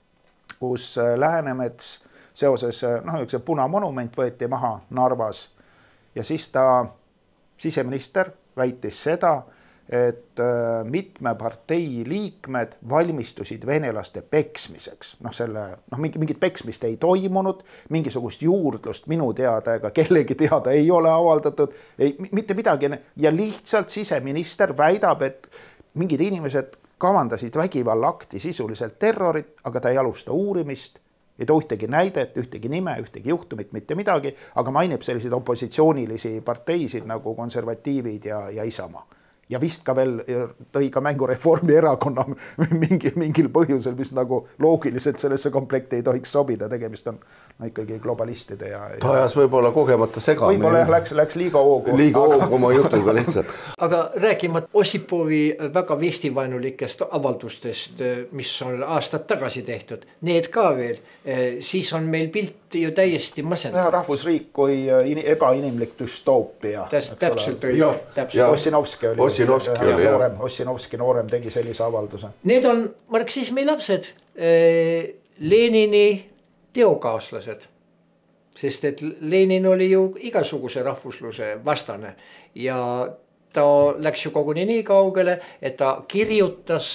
kus Läänemets seoses noh, üks punamonument võeti maha Narvas ja siis ta siseminister väitis seda, et mitme partei liikmed valmistusid venelaste peksmiseks. Noh, selle, noh, mingit peksmist ei toimunud, mingisugust juurdlust minu teada ega kellegi teada ei ole avaldatud, ei, mitte midagi. Ja lihtsalt siseminister väidab, et mingid inimesed kavandasid vägivallaakti sisuliselt terrorit, aga ta ei alusta uurimist, ei too ühtegi näidet, ühtegi nime, ühtegi juhtumit, mitte midagi, aga mainib selliseid opositsioonilisi parteisid nagu konservatiivid ja, ja Isamaa. Ja vist ka veel tõi ka mängu Reformierakonna mingi, mingil põhjusel, mis nagu loogiliselt sellesse komplekti ei tohiks sobida, tegemist on no, ikkagi globalistide ja... Ta ajas võib-olla kogemata segama. Võib-olla läks, läks liiga hoogu. Liiga hoogu oma jutuga lihtsalt. Aga rääkima Osipovi väga vestivaenulikest avaldustest, mis on aastad tagasi tehtud, need ka veel, siis on meil pilt ju täiesti masendav. Rahvusriik kui ebainimlik düstoopia. Täpselt oli. Ossinovski oli. Ossinovski oli, jah. Ossinovski noorem tegi sellise avalduse. Need on marksismi lapsed, Lenini teokaaslased, sest et Lenin oli ju igasuguse rahvusluse vastane ja ta läks ju koguni nii kaugele, et ta kirjutas,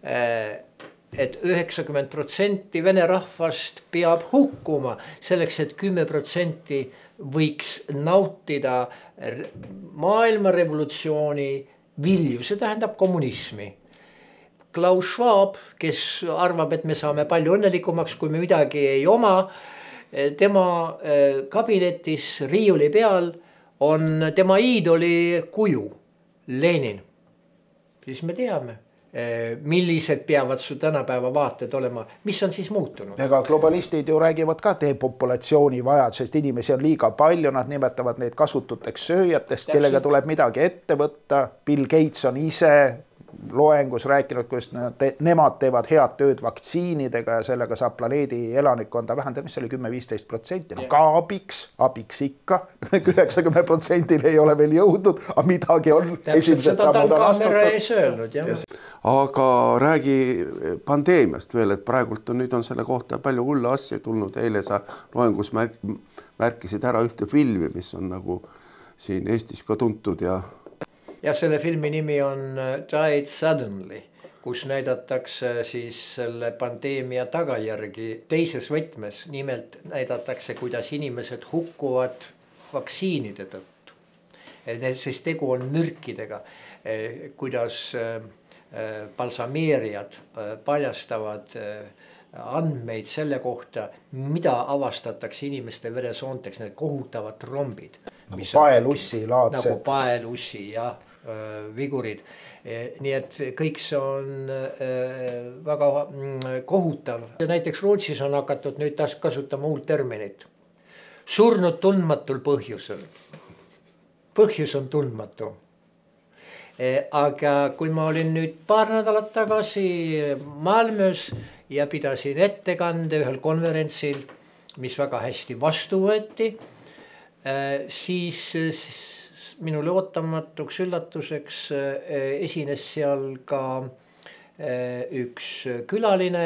et üheksakümmend protsenti vene rahvast peab hukkuma selleks, et kümme protsenti võiks nautida maailma revolutsiooni vilju, see tähendab kommunismi. Klaus Schwab, kes arvab, et me saame palju õnnelikumaks, kui me midagi ei oma, tema kabinetis riiuli peal on tema iidoli kuju, Lenin. Siis me teame, millised peavad su tänapäeva vaated olema, mis on siis muutunud? Ega globalistid ju räägivad ka depopulatsiooni vajadusest, inimesi on liiga palju, nad nimetavad neid kasututeks sööjatest, kellega tuleb midagi ette võtta. Bill Gates on ise loengus rääkinud, kus te, nemad teevad head tööd vaktsiinidega ja sellega saab planeedi elanikkonda vähendada, mis oli kümme viisteist protsenti. No ka abiks, abiks ikka, üheksakümmend protsendil ei ole veel jõudnud, aga midagi on. Täpselt seda ta on kaamera ees öelnud. Jah. Aga räägi pandeemiast veel, et praegult on, nüüd on selle kohta palju hulle asja tulnud. Eile sa loengus märk, märkisid ära ühte filmi, mis on nagu siin Eestis ka tuntud ja ja selle filmi nimi on Died Suddenly, kus näidatakse siis selle pandeemia tagajärgi teises võtmes. Nimelt näidatakse, kuidas inimesed hukkuvad vaktsiinide tõttu. Sest tegu on mürkidega, kuidas balsameerijad paljastavad andmeid selle kohta, mida avastatakse inimeste veresoonteks, need kohutavad trombid. Nagu paelussi laadsed. Nagu paelussi ja vigurid. Nii et kõik see on väga kohutav. Näiteks Rootsis on hakatud nüüd kasutama uut terminit. Surnud tundmatul põhjusel. Põhjus on tundmatu. Aga kui ma olin nüüd paar nädalat tagasi Malmös ja pidasin ettekande ühel konverentsil, mis väga hästi vastu võeti, siis minule ootamatuks üllatuseks esines seal ka üks külaline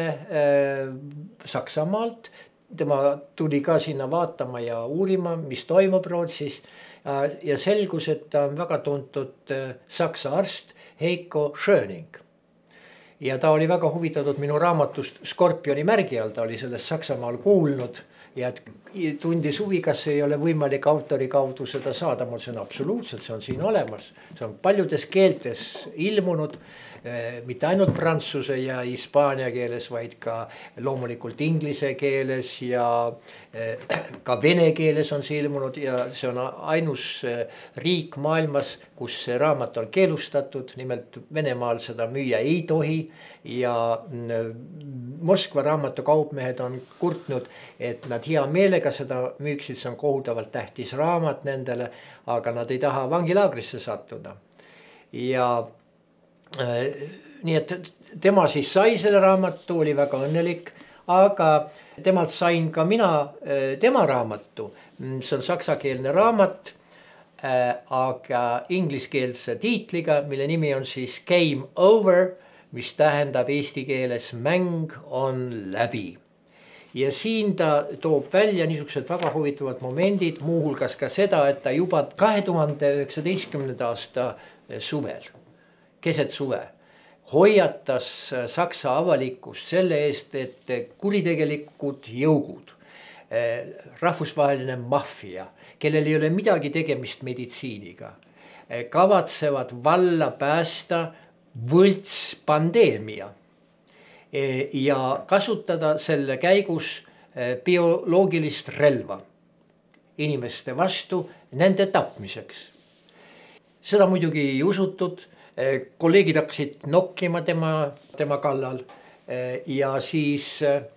Saksamaalt. Tema tuli ka sinna vaatama ja uurima, mis toimub Rootsis. Ja selgus, et ta on väga tuntud saksa arst Heiko Schöning. Ja ta oli väga huvitatud minu raamatust Skorpioni märgi all, ta oli sellest Saksamaal kuulnud. Ja tundis huvi, kas ei ole võimalik autori kaudu seda saada. Ma ütlesin absoluutselt, see on siin olemas. See on paljudes keeltes ilmunud, mitte ainult prantsuse ja hispaania keeles, vaid ka loomulikult inglise keeles ja ka vene keeles on see ilmunud. Ja see on ainus riik maailmas, kus see raamat on keelustatud. Nimelt Venemaal seda müüa ei tohi ja Moskva raamatukaupmehed on kurtnud, et nad hea meelega seda müüksid, see on kohutavalt tähtis raamat nendele, aga nad ei taha vangilaagrisse sattuda. Ja äh, nii et tema siis sai selle raamatu, oli väga õnnelik, aga temalt sain ka mina äh, tema raamatu. See on saksakeelne raamat, äh, aga ingliskeelse tiitliga, mille nimi on siis Game Over, mis tähendab eesti keeles mäng on läbi. Ja siin ta toob välja niisugused väga huvitavad momendid, muuhulgas ka seda, et ta juba kahe tuhande üheksateistkümnenda aasta suvel, keset suve, hoiatas Saksa avalikkust selle eest, et kuritegelikud jõugud, rahvusvaheline maffia, kellel ei ole midagi tegemist meditsiiniga, kavatsevad valla päästa võlts pandeemia ja kasutada selle käigus bioloogilist relva inimeste vastu nende tapmiseks. Seda muidugi ei usutud, kolleegid hakkasid nokkima tema, tema kallal ja siis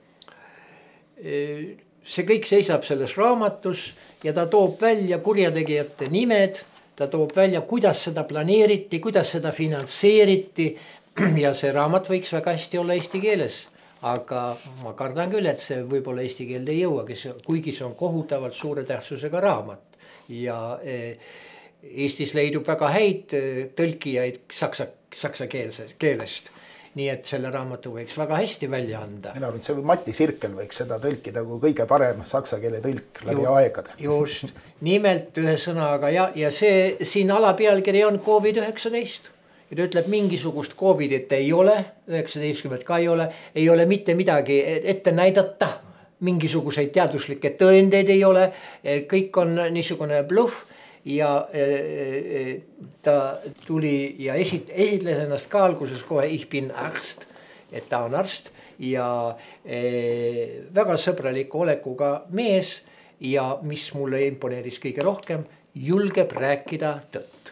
see kõik seisab selles raamatus ja ta toob välja kurjategijate nimed. Ta toob välja, kuidas seda planeeriti, kuidas seda finantseeriti ja see raamat võiks väga hästi olla eesti keeles. Aga ma kardan küll, et see võib-olla eesti keelde ei jõua, kuigi see on kohutavalt suure tähtsusega raamat. Ja Eestis leidub väga häid tõlkijaid saksa, saksa keelest. Nii et selle raamatu võiks väga hästi välja anda. Mina arvan, et see Mati Sirkel võiks seda tõlkida kui kõige parem saksa keele tõlk läbi Ju, aegade. Just, nimelt ühe sõnaga ja, ja see siin alapealkiri on Covid üheksateist. Ja ta ütleb, mingisugust Covidit ei ole, üheksateistkümmet ka ei ole, ei ole mitte midagi ette näidata, mingisuguseid teaduslikke tõendeid ei ole, kõik on niisugune bluff. Ja ta tuli ja esit, esitles ennast ka alguses kohe ich bin arst, et ta on arst ja e, väga sõbraliku olekuga mees ja mis mulle imponeeris kõige rohkem, julgeb rääkida tõtt.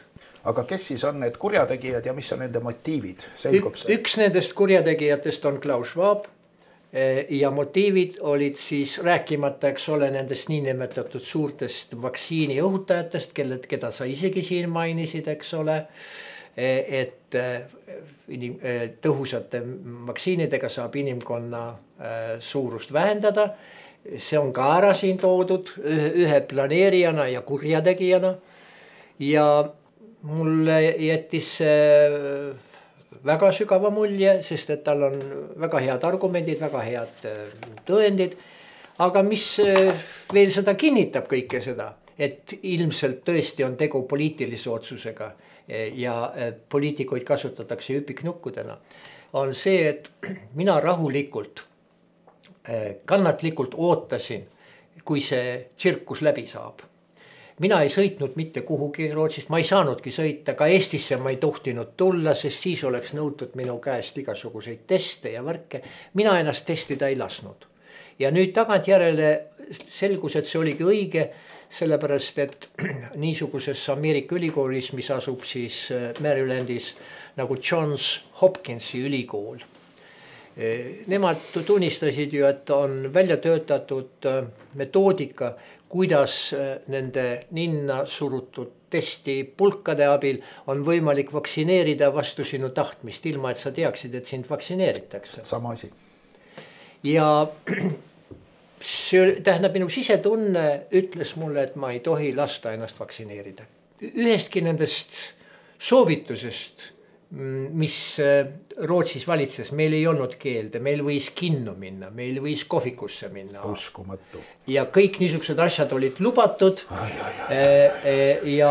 aga kes siis on need kurjategijad ja mis on nende motiivid? Ük, üks nendest kurjategijatest on Klaus Schwab ja motiivid olid siis rääkimata, eks ole, nendest niinimetatud suurtest vaktsiini õhutajatest, kelled, keda sa isegi siin mainisid, eks ole, et tõhusate vaktsiinidega saab inimkonna suurust vähendada. See on ka ära siin toodud ühe planeerijana ja kurjategijana ja mulle jättis väga sügava mulje, sest et tal on väga head argumendid, väga head tõendid, aga mis veel seda kinnitab kõike seda, et ilmselt tõesti on tegu poliitilise otsusega ja poliitikuid kasutatakse hüpiknukkudena, on see, et mina rahulikult, kannatlikult ootasin, kui see tsirkus läbi saab. Mina ei sõitnud mitte kuhugi Rootsist, ma ei saanudki sõita, ka Eestisse ma ei tohtinud tulla, sest siis oleks nõutud minu käest igasuguseid teste ja värke. Mina ennast testida ei lasnud. Ja nüüd tagantjärele selgus, et see oligi õige, sellepärast, et niisuguses Ameerika ülikoolis, mis asub siis Marylandis nagu Johns Hopkinsi ülikool. Nemad tunnistasid ju, et on välja töötatud metoodika, kuidas nende ninna surutud testi pulkade abil on võimalik vaktsineerida vastu sinu tahtmist, ilma et sa teaksid, et sind vaktsineeritakse. Sama asi. Ja see tähendab, minu sisetunne ütles mulle, et ma ei tohi lasta ennast vaktsineerida. Ühestki nendest soovitusest, mis Rootsis valitses, meil ei olnud keelde, meil võis kinno minna, meil võis kohvikusse minna. Uskumatu. Ja kõik niisugused asjad olid lubatud ai, ai, ai. ja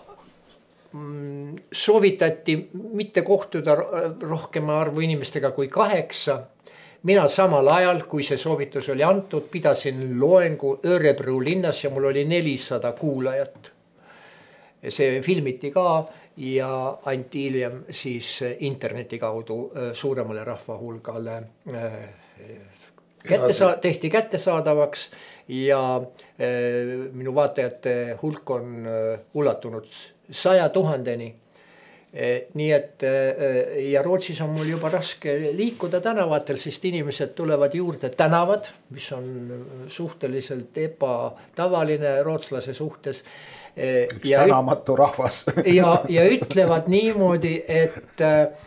soovitati mitte kohtuda rohkema arvu inimestega kui kaheksa. Mina samal ajal, kui see soovitus oli antud, pidasin loengu Örebro linnas ja mul oli nelisada kuulajat. See filmiti ka ja anti hiljem siis interneti kaudu suuremale rahvahulgale kätte saa, tehti kättesaadavaks ja minu vaatajate hulk on ulatunud saja tuhandeni. Nii et ja Rootsis on mul juba raske liikuda tänavatel, sest inimesed tulevad juurde tänavad, mis on suhteliselt ebatavaline rootslase suhtes. Üks ja tänamatu rahvas. ja, ja ütlevad niimoodi, et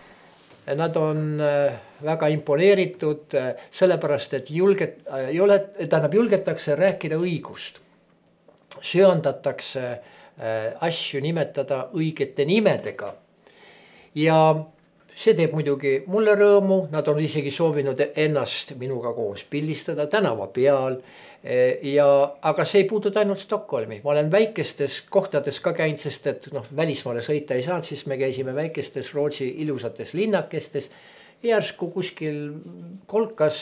nad on väga imponeeritud sellepärast, et julget, tähendab, julgetakse rääkida õigust. Söandatakse asju nimetada õigete nimedega. Ja see teeb muidugi mulle rõõmu, nad on isegi soovinud ennast minuga koos pildistada tänava peal. Ja, aga see ei puuduta ainult Stockholmi, ma olen väikestes kohtades ka käinud, sest et noh, välismaale sõita ei saanud, siis me käisime väikestes Rootsi ilusates linnakestes. Järsku kuskil kolkas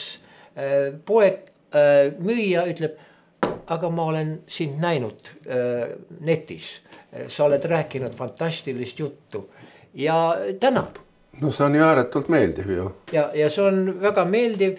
poeg müüja ütleb, aga ma olen sind näinud netis, sa oled rääkinud fantastilist juttu ja tänab. No see on ju ääretult meeldiv ju. Ja, ja see on väga meeldiv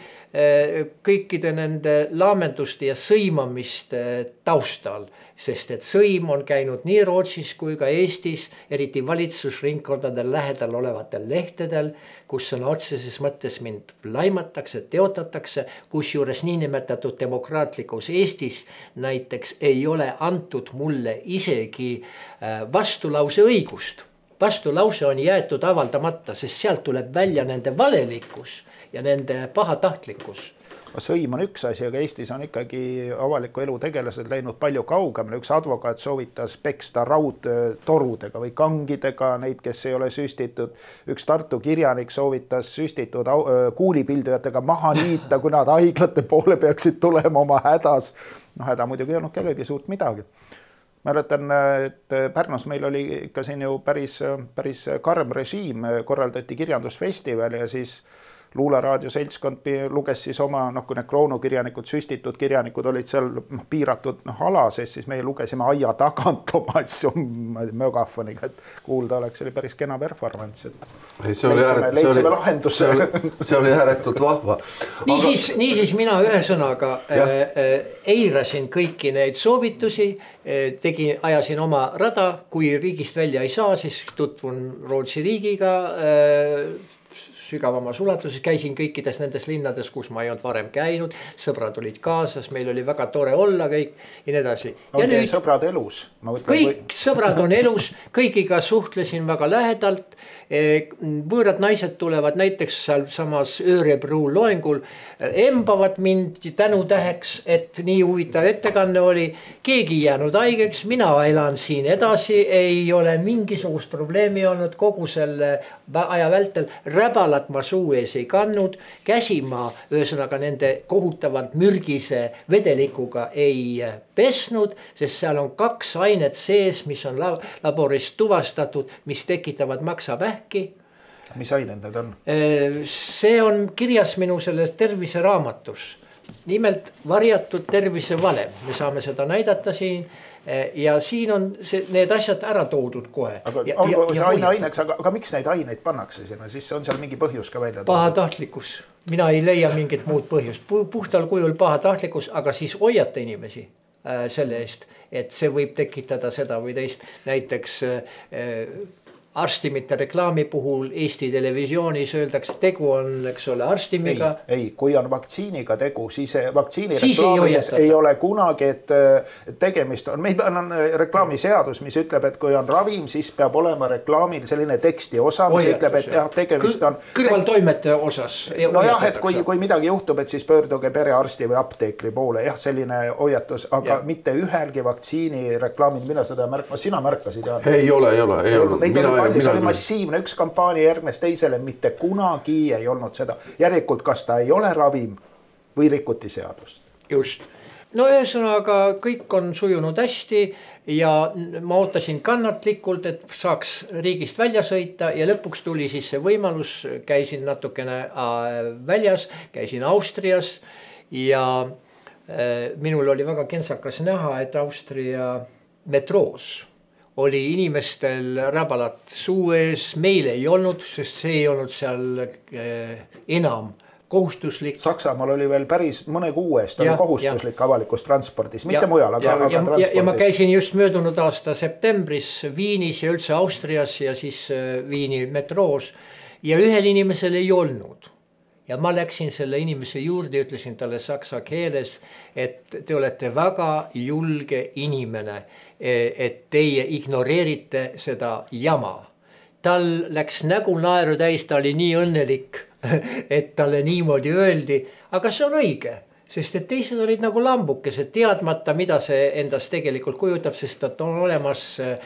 kõikide nende laamenduste ja sõimamiste taustal, sest et sõim on käinud nii Rootsis kui ka Eestis, eriti valitsusringkondadel lähedal olevatel lehtedel, kus sõna otseses mõttes mind laimatakse, teotatakse, kus juures niinimetatud demokraatlikus Eestis näiteks ei ole antud mulle isegi vastulause õigust. Vastulause on jäetud avaldamata, sest sealt tuleb välja nende valelikkus ja nende pahatahtlikkus. Sõim on üks asi, aga Eestis on ikkagi avaliku elu tegelased läinud palju kaugemale. Üks advokaat soovitas peksta raudtorudega või kangidega neid, kes ei ole süstitud. Üks Tartu kirjanik soovitas süstitud kuulipildujatega maha niita, kui nad haiglate poole peaksid tulema oma hädas. No häda muidugi ei olnud kellegi suurt midagi. Ma mäletan, et Pärnus meil oli ikka siin ju päris, päris karm režiim, korraldati kirjandusfestival ja siis Luuleraadio seltskond luges siis oma, noh, kui need kroonukirjanikud, süstitud kirjanikud olid seal piiratud noh, ala sees, siis meie lugesime aia tagant oma asju megafoniga, et kuulda oleks, oli päris kena performance. Ei, see oli leidsime, ääret, leidsime see lahenduse. See oli, see oli ääretult vahva. Niisiis, Aga... niisiis mina ühe sõnaga äh, eirasin kõiki neid soovitusi, tegin, ajasin oma rada, kui riigist välja ei saa, siis tutvun Rootsi riigiga äh, sügavamas ulatuses, käisin kõikides nendes linnades, kus ma ei olnud varem käinud, sõbrad olid kaasas, meil oli väga tore olla kõik ja nii edasi. On ja nüüd sõbrad elus? Ma võtlen, kõik või... sõbrad on elus, kõigiga suhtlesin väga lähedalt. Võõrad naised tulevad näiteks seal samas Örebro loengul, embavad mind tänutäheks, et nii huvitav ettekanne oli, keegi jäänud haigeks, mina elan siin edasi, ei ole mingisugust probleemi olnud kogu selle aja vältel, räbalat ma suu ees ei kannud, käsi ma ühesõnaga nende kohutavalt mürgise vedelikuga ei pesnud, sest seal on kaks ainet sees, mis on laboris tuvastatud, mis tekitavad maksavähki. Mis ained need on? See on kirjas minu selles terviseraamatus. Nimelt varjatud tervisevalem. Me saame seda näidata siin ja siin on see, need asjad ära toodud kohe. Aga, ja, on, ja, ja ja aineks, aga, aga miks neid aineid pannakse sinna? Siis on seal mingi põhjus ka välja. Pahatahtlikkus. Mina ei leia mingit muud põhjust. Puhtal kujul pahatahtlikkus, aga siis hoiata inimesi selle eest, et see võib tekitada seda või teist. Näiteks arstimite reklaami puhul Eesti televisioonis öeldakse, tegu on, eks ole, arstimiga. Ei, ei, kui on vaktsiiniga tegu, siis vaktsiini reklaamides ei, ei ole kunagi, et tegemist on, meil on reklaamiseadus, mis ütleb, et kui on ravim, siis peab olema reklaamil selline teksti osa, mis Oiatus, ütleb, et jah, tegemist on kõrvaltoimete osas. No jah, et kui, kui midagi juhtub, et siis pöörduge perearsti või apteekri poole, jah, selline hoiatus, aga ja. Mitte ühelgi vaktsiini reklaamil, mina seda märkma, sina märkasid, Jaan? Ei ole, ei ole, ei ole. Mina, see oli massiivne, üks kampaania järgnes teisele, mitte kunagi ei olnud seda. Järelikult, kas ta ei ole ravim või rikuti seadust? Just. No ühesõnaga kõik on sujunud hästi ja ma ootasin kannatlikult, et saaks riigist välja sõita ja lõpuks tuli siis see võimalus, käisin natukene väljas, käisin Austrias ja minul oli väga kentsakas näha, et Austria metroos oli inimestel räbalat suu ees, meil ei olnud, sest see ei olnud seal enam kohustuslik. Saksamaal oli veel päris mõne kuu eest oli kohustuslik ja. Avalikus transpordis, mitte ja, mujal, aga, ja, aga transpordis. Ja, ja ma käisin just möödunud aasta septembris Viinis ja üldse Austrias ja siis Viini metroos ja ühel inimesel ei olnud. Ja ma läksin selle inimese juurde ja ütlesin talle saksa keeles, et te olete väga julge inimene, et teie ignoreerite seda jama. Tal läks nägu naeru täis, ta oli nii õnnelik, et talle niimoodi öeldi, aga see on õige, sest et teised olid nagu lambukesed, teadmata, mida see endast tegelikult kujutab, sest et on olemas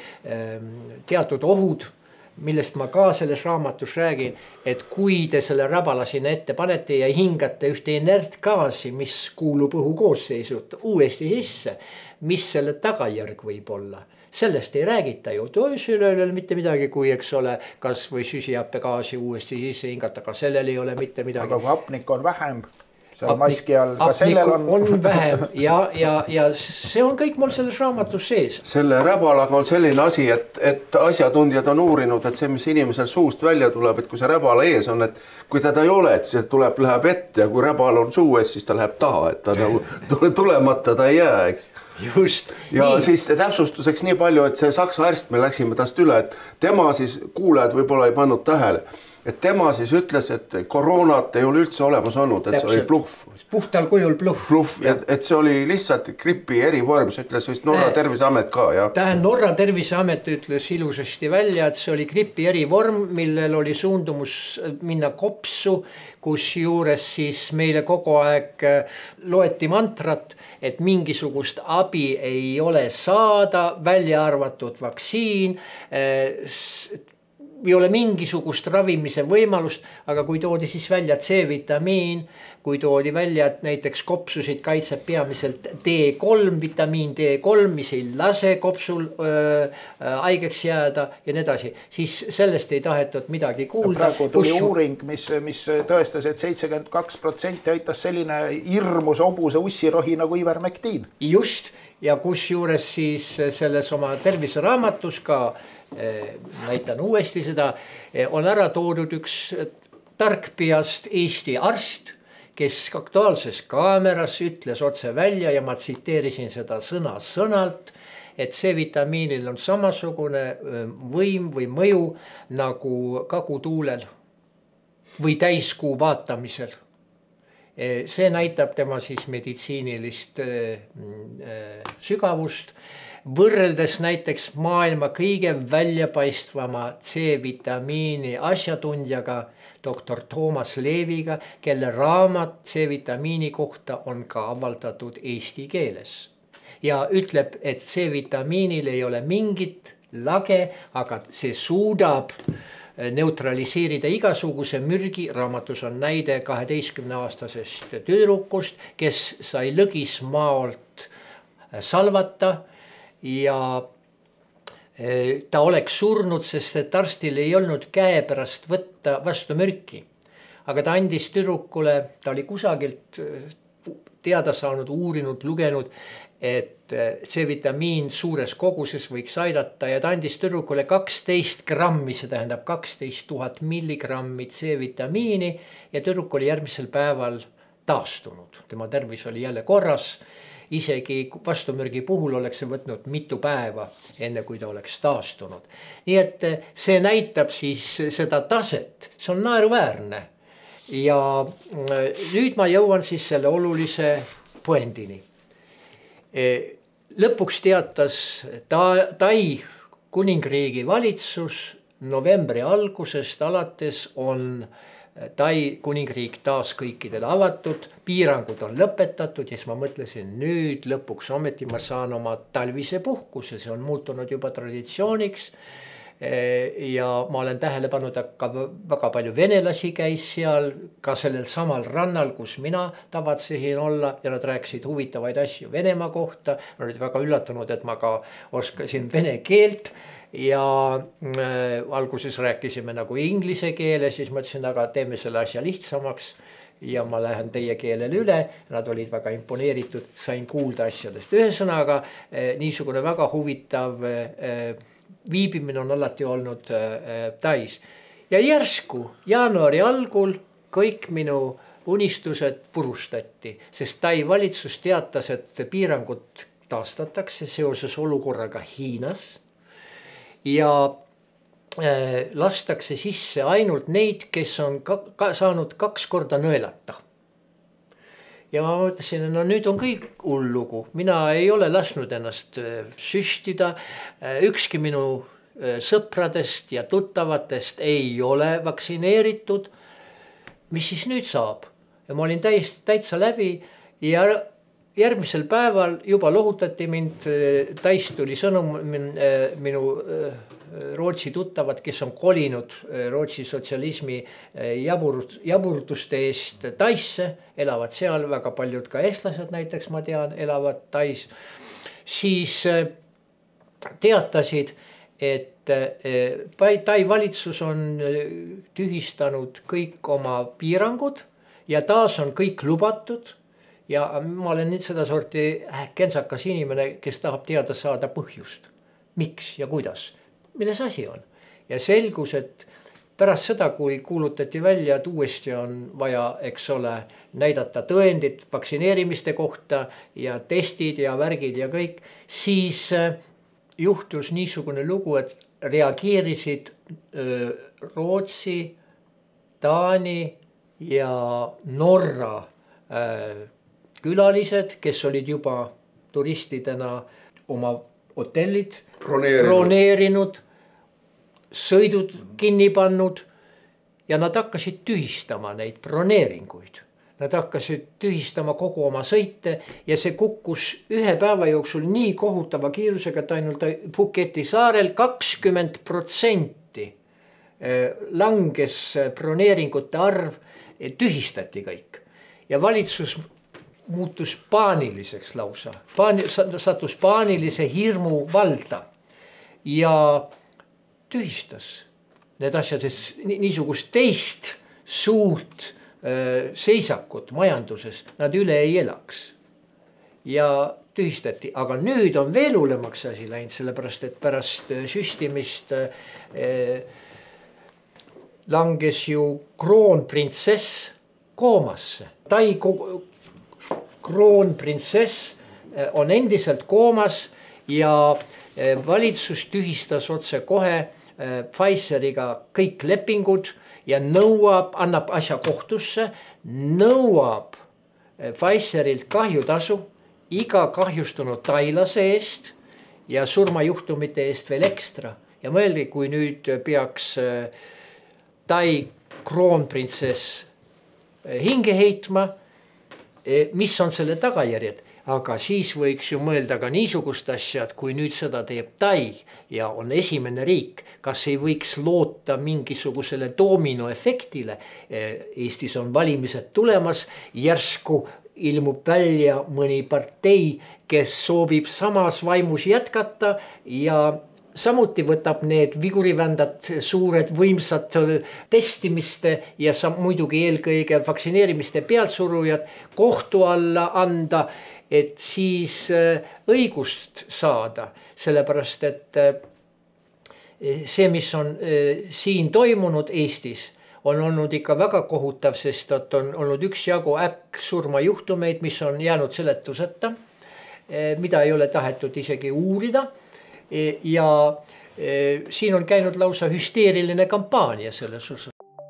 teatud ohud, millest ma ka selles raamatus räägin, et kui te selle räbala sinna ette panete ja hingate ühte inertgaasi, mis kuulub õhu koosseisut uuesti sisse, mis selle tagajärg võib olla. Sellest ei räägita ju, toisel ei ole mitte midagi, kui eks ole, kas või süsihappegaasi uuesti sisse hingata, aga sellel ei ole mitte midagi. Aga kui hapnik on vähem, seal maski all, ka sellel on... on vähem ja, ja, ja see on kõik mul selles raamatus sees. Selle räbalaga on selline asi, et, et asjatundjad on uurinud, et see, mis inimesel suust välja tuleb, et kui see räbala ees on, et kui teda ei ole, et siis tuleb, läheb ette ja kui räbal on suu ees, siis ta läheb taha, et ta nagu tulemata ta ei jää, eks. Just. Ja nii. Siis täpsustuseks nii palju, et see saksa arst, me läksime tast üle, et tema siis kuulajad võib-olla ei pannud tähele. Et tema siis ütles, et koroonat ei ole üldse olemas olnud, et see oli bluff. Puhtal kujul bluff. Bluff, et, et see oli lihtsalt gripi erivorm, see ütles vist Norra terviseamet ka, jah? Tähen Norra terviseamet ütles ilusasti välja, et see oli gripi erivorm, millel oli suundumus minna kopsu, kus juures siis meile kogu aeg loeti mantrat, et mingisugust abi ei ole saada, välja arvatud vaktsiin, ei ole mingisugust ravimise võimalust, aga kui toodi siis välja C-vitamiin, kui toodi välja, et näiteks kopsusid kaitseb peamiselt D kolm, vitamiin D kolm, mis ei lase kopsul öö, haigeks jääda ja nii edasi, siis sellest ei tahetud midagi kuulda. Praegu tuli Kus... uuring, mis, mis tõestas, et seitsekümmend kaks protsenti aitas selline hirmus hobuse ussirohi nagu ivermektiin. Just, ja kus juures siis selles oma terviseraamatus ka, näitan uuesti seda, on ära toodud üks tarkpeast Eesti arst, kes aktuaalses kaameras ütles otse välja ja ma tsiteerisin seda sõna sõnalt, et C-vitamiinil on samasugune võim või mõju nagu kagutuulel või täiskuu vaatamisel. See näitab tema siis meditsiinilist sügavust, võrreldes näiteks maailma kõige väljapaistvama C-vitamiini asjatundjaga, doktor Toomas Leeviga, kelle raamat C-vitamiini kohta on ka avaldatud eesti keeles. Ja ütleb, et C-vitamiinil ei ole mingit lage, aga see suudab neutraliseerida igasuguse mürgi. Raamatus on näide kaheteistkümne aastasest tüdrukust, kes sai lõgismaalt salvata ja ta oleks surnud, sest et arstil ei olnud käe pärast võtta vastu mürki. Aga ta andis tüdrukule, ta oli kusagilt teada saanud, uurinud, lugenud, et C-vitamiin suures koguses võiks aidata ja ta andis tüdrukule kaksteist grammi, see tähendab kaksteist tuhat milligrammi C-vitamiini ja tüdruk oli järgmisel päeval taastunud. Tema tervis oli jälle korras. Isegi vastumürgi puhul oleks see võtnud mitu päeva, enne kui ta oleks taastunud. Nii et see näitab siis seda taset, see on naeruväärne. Ja nüüd ma jõuan siis selle olulise poendini. Lõpuks teatas Tai kuningriigi valitsus novembri algusest alates on Tai kuningriik taas kõikidele avatud, piirangud on lõpetatud ja siis ma mõtlesin, nüüd lõpuks ometi ma saan oma talvise puhkuse, see on muutunud juba traditsiooniks. Ja ma olen tähele pannud, et ka väga palju venelasi käis seal, ka sellel samal rannal, kus mina tavatsesin olla ja nad rääkisid huvitavaid asju Venemaa kohta. Nad olid väga üllatunud, et ma ka oskasin vene keelt. Ja äh, alguses rääkisime nagu inglise keele, siis mõtlesin, aga teeme selle asja lihtsamaks ja ma lähen teie keelele üle. Nad olid väga imponeeritud, sain kuulda asjadest. Ühesõnaga, äh, niisugune väga huvitav äh, viibimine on alati olnud äh, Tais. Ja järsku jaanuari algul kõik minu unistused purustati, sest Tai valitsus teatas, et piirangud taastatakse seoses olukorraga Hiinas. Ja äh, lastakse sisse ainult neid, kes on ka, ka saanud kaks korda nõelata. Ja ma mõtlesin, no nüüd on kõik hullugu. Mina ei ole lasknud ennast äh, süstida. Äh, ükski minu äh, sõpradest ja tuttavatest ei ole vaktsineeritud. Mis siis nüüd saab? Ja ma olin täiesti täitsa läbi ja järgmisel päeval juba lohutati mind, Tais tuli sõnum minu Rootsi tuttavad, kes on kolinud Rootsi sotsialismi jabur, jaburduste eest Taisse, elavad seal, väga paljud ka eestlased näiteks ma tean, elavad Tais, siis teatasid, et Tai valitsus on tühistanud kõik oma piirangud ja taas on kõik lubatud. Ja ma olen nüüd seda sorti kentsakas inimene, kes tahab teada saada põhjust. Miks ja kuidas? Milles asi on? Ja selgus, et pärast seda, kui kuulutati välja, et uuesti on vaja, eks ole, näidata tõendid vaktsineerimiste kohta ja testid ja värgid ja kõik, siis juhtus niisugune lugu, et reageerisid Rootsi, Taani ja Norra külalised, kes olid juba turistidena oma hotellid broneerinud, broneerinud, sõidud kinni pannud ja nad hakkasid tühistama neid broneeringuid. Nad hakkasid tühistama kogu oma sõite ja see kukkus ühe päeva jooksul nii kohutava kiirusega, et ainult Phuketi saarel kakskümmend protsenti langes broneeringute arv, tühistati kõik. Ja valitsus muutus paaniliseks lausa, Paani, sattus paanilise hirmu valda ja tühistas need asjad, sest niisugust teist suurt seisakut majanduses nad üle ei elaks ja tühistati, aga nüüd on veel hullemaks asi läinud, sellepärast et pärast süstimist eh, langes ju kroonprintsess koomasse. Tai kroonprintsess on endiselt koomas ja valitsus tühistas otse kohe Pfizeriga kõik lepingud ja nõuab, annab asja kohtusse, nõuab Pfizerilt kahjutasu iga kahjustunud tailase eest ja surmajuhtumite eest veel ekstra. Ja mõelge, kui nüüd peaks Tai kroonprintsess hinge heitma, mis on selle tagajärjed. Aga siis võiks ju mõelda ka niisugust asja, et kui nüüd seda teeb Tai ja on esimene riik, kas ei võiks loota mingisugusele dominoefektile. Eestis on valimised tulemas, järsku ilmub välja mõni partei, kes soovib samas vaimus jätkata ja samuti võtab need vigurivändad, suured võimsad testimiste ja muidugi eelkõige vaktsineerimiste pealsurujad kohtu alla anda, et siis õigust saada, sellepärast et see, mis on siin toimunud Eestis, on olnud ikka väga kohutav, sest on olnud üks jagu äkk surmajuhtumeid, mis on jäänud seletuseta, mida ei ole tahetud isegi uurida ja siin on käinud lausa hüsteeriline kampaania selles osas.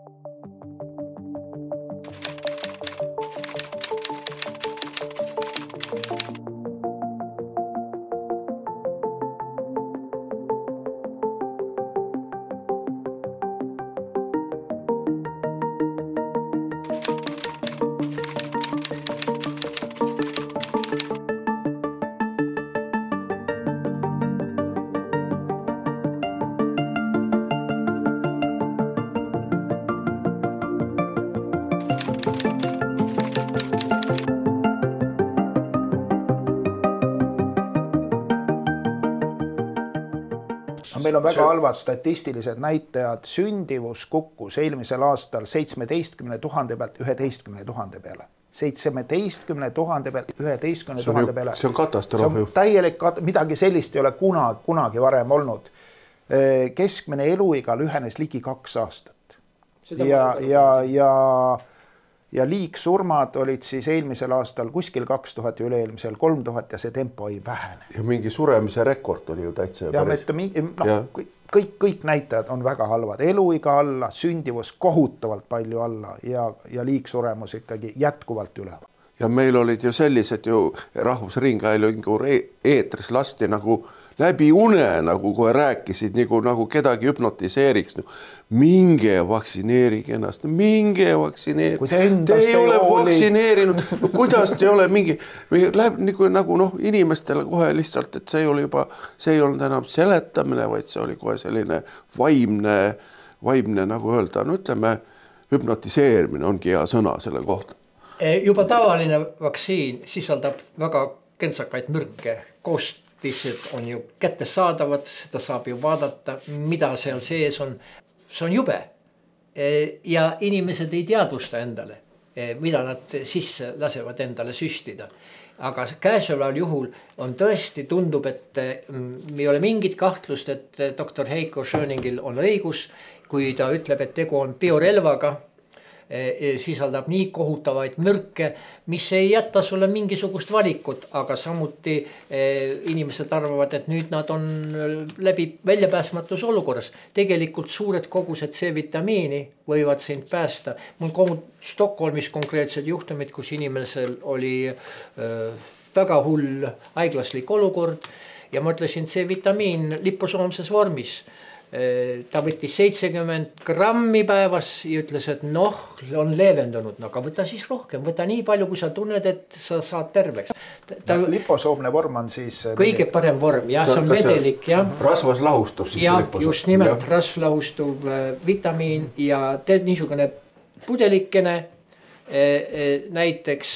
Meil on väga halvad statistilised näitajad, sündivus kukkus eelmisel aastal seitsmeteistkümne tuhande pealt üheteistkümne tuhande peale. seitsmeteistkümne tuhande pealt üheteistkümne tuhande peale. See on katastroof. See on täielik, midagi sellist ei ole kunagi, kunagi varem olnud. Keskmine eluiga lühenes ligi kaks aastat. Ja, ja, ja, ja liigsurmad olid siis eelmisel aastal kuskil kaks tuhat ja üle-eelmisel kolm tuhat ja see tempo ei vähene. Ja mingi suremise rekord oli ju täitsa ja päris. Ja no, kõik, kõik näitajad on väga halvad. Eluiga alla, sündivus kohutavalt palju alla ja, ja liigsuremus ikkagi jätkuvalt üle. Ja meil olid ju sellised ju Rahvusringhäälingu eetris lasti nagu läbi une, nagu kohe rääkisid, nagu, nagu kedagi hüpnotiseeriks. No, minge vaktsineerige ennast, minge vaktsineerige. Kui te, te ei ole vaktsineerinud, no, kuidas te ei ole mingi, läheb nagu, nagu noh, inimestele kohe lihtsalt, et see ei ole juba, see ei olnud enam seletamine, vaid see oli kohe selline vaimne, vaimne nagu öelda, no ütleme, hüpnotiseerimine ongi hea sõna selle kohta. Juba tavaline vaktsiin sisaldab väga kentsakaid mürke, koostised on ju kättesaadavad, seda saab ju vaadata, mida seal sees on. See on jube ja inimesed ei teadvusta endale, mida nad sisse lasevad endale süstida. Aga käesoleval juhul on tõesti tundub, et ei ole mingit kahtlust, et doktor Heiko Schöningil on õigus, kui ta ütleb, et tegu on biorelvaga, sisaldab nii kohutavaid mürke, mis ei jätta sulle mingisugust valikut, aga samuti inimesed arvavad, et nüüd nad on läbi väljapääsmatus olukorras. Tegelikult suured kogused C-vitamiini võivad sind päästa. Mul on Stockholmis konkreetsed juhtumid, kus inimesel oli väga hull haiglaslik olukord ja ma ütlesin, C-vitamiin liposoomses vormis ta võttis seitsekümmend grammi päevas ja ütles, et noh, on leevendunud, no aga võta siis rohkem, võta nii palju, kui sa tunned, et sa saad terveks. Ta... Liposoomne vorm on siis... Kõige parem vorm, jah, see on vedelik, jah. Rasvas lahustub siis. Ja, just nimelt rasv lahustub vitamiin ja teeb niisugune pudelikene, näiteks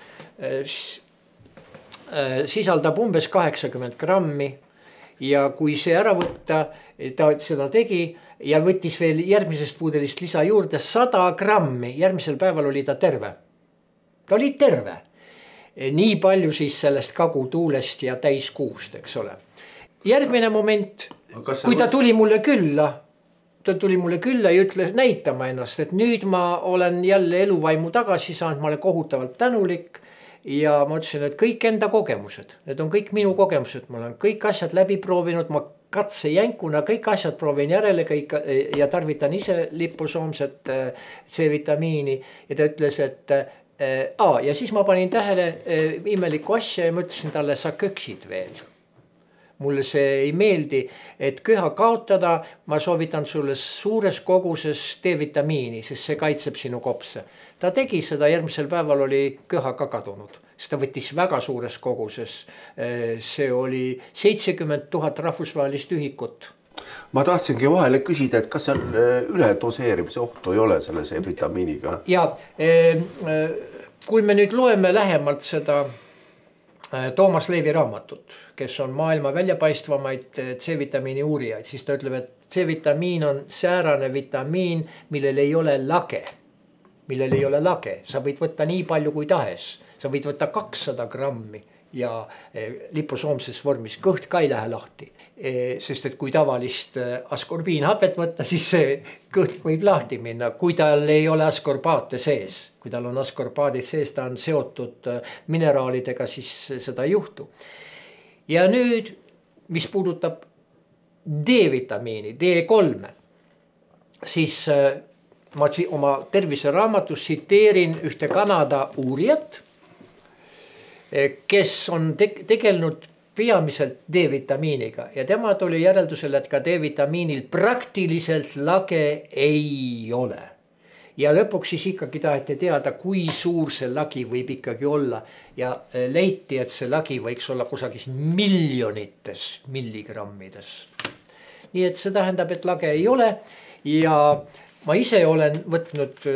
sisaldab umbes kaheksakümmend grammi ja kui see ära võtta, ta seda tegi ja võttis veel järgmisest pudelist lisa juurde sada grammi, järgmisel päeval oli ta terve. Ta oli terve. Nii palju siis sellest kagutuulest ja täiskuust, eks ole. Järgmine moment, kui ta tuli mulle külla, ta tuli mulle külla ja ütles näitama ennast, et nüüd ma olen jälle eluvaimu tagasi saanud, ma olen kohutavalt tänulik ja ma ütlesin, et kõik enda kogemused, need on kõik minu kogemused, ma olen kõik asjad läbi proovinud, ma katsejänkuna kõik asjad proovin järele kõik ja tarvitan ise liposoomset C-vitamiini ja ta ütles, et a, ja siis ma panin tähele imelikku asja ja ma ütlesin talle, sa köksid veel. Mulle see ei meeldi, et köha kaotada, ma soovitan sulle suures koguses D-vitamiini, sest see kaitseb sinu kopse. Ta tegi seda, järgmisel päeval oli köha ka kadunud. Seda võttis väga suures koguses. See oli seitsekümmend tuhat rahvusvahelist ühikut. Ma tahtsingi vahele küsida, et kas seal üle doseerimise ohtu ei ole selle C-vitamiiniga? Ja kui me nüüd loeme lähemalt seda Toomas Leevi raamatut, kes on maailma väljapaistvamaid C-vitamiini uurijaid, siis ta ütleb, et C-vitamiin on säärane vitamiin, millel ei ole lage. Millel ei ole lage. Sa võid võtta nii palju kui tahes. Sa võid võtta kakssada grammi ja liposoomses vormis kõht ka ei lähe lahti. Sest et kui tavalist askorbiinhapet võtta, siis see kõht võib lahti minna, kui tal ei ole askorbaate sees. Kui tal on askorbaadid sees, ta on seotud mineraalidega, siis seda ei juhtu. Ja nüüd, mis puudutab D-vitamiini, D kolme, siis ma oma terviseraamatus siteerin ühte Kanada uurijat, kes on tegelenud peamiselt D-vitamiiniga ja tema tuli järeldusele, et ka D-vitamiinil praktiliselt lage ei ole. Ja lõpuks siis ikkagi taheti teada, kui suur see lagi võib ikkagi olla ja leiti, et see lagi võiks olla kusagis miljonites milligrammides. Nii et see tähendab, et lage ei ole ja ma ise olen võtnud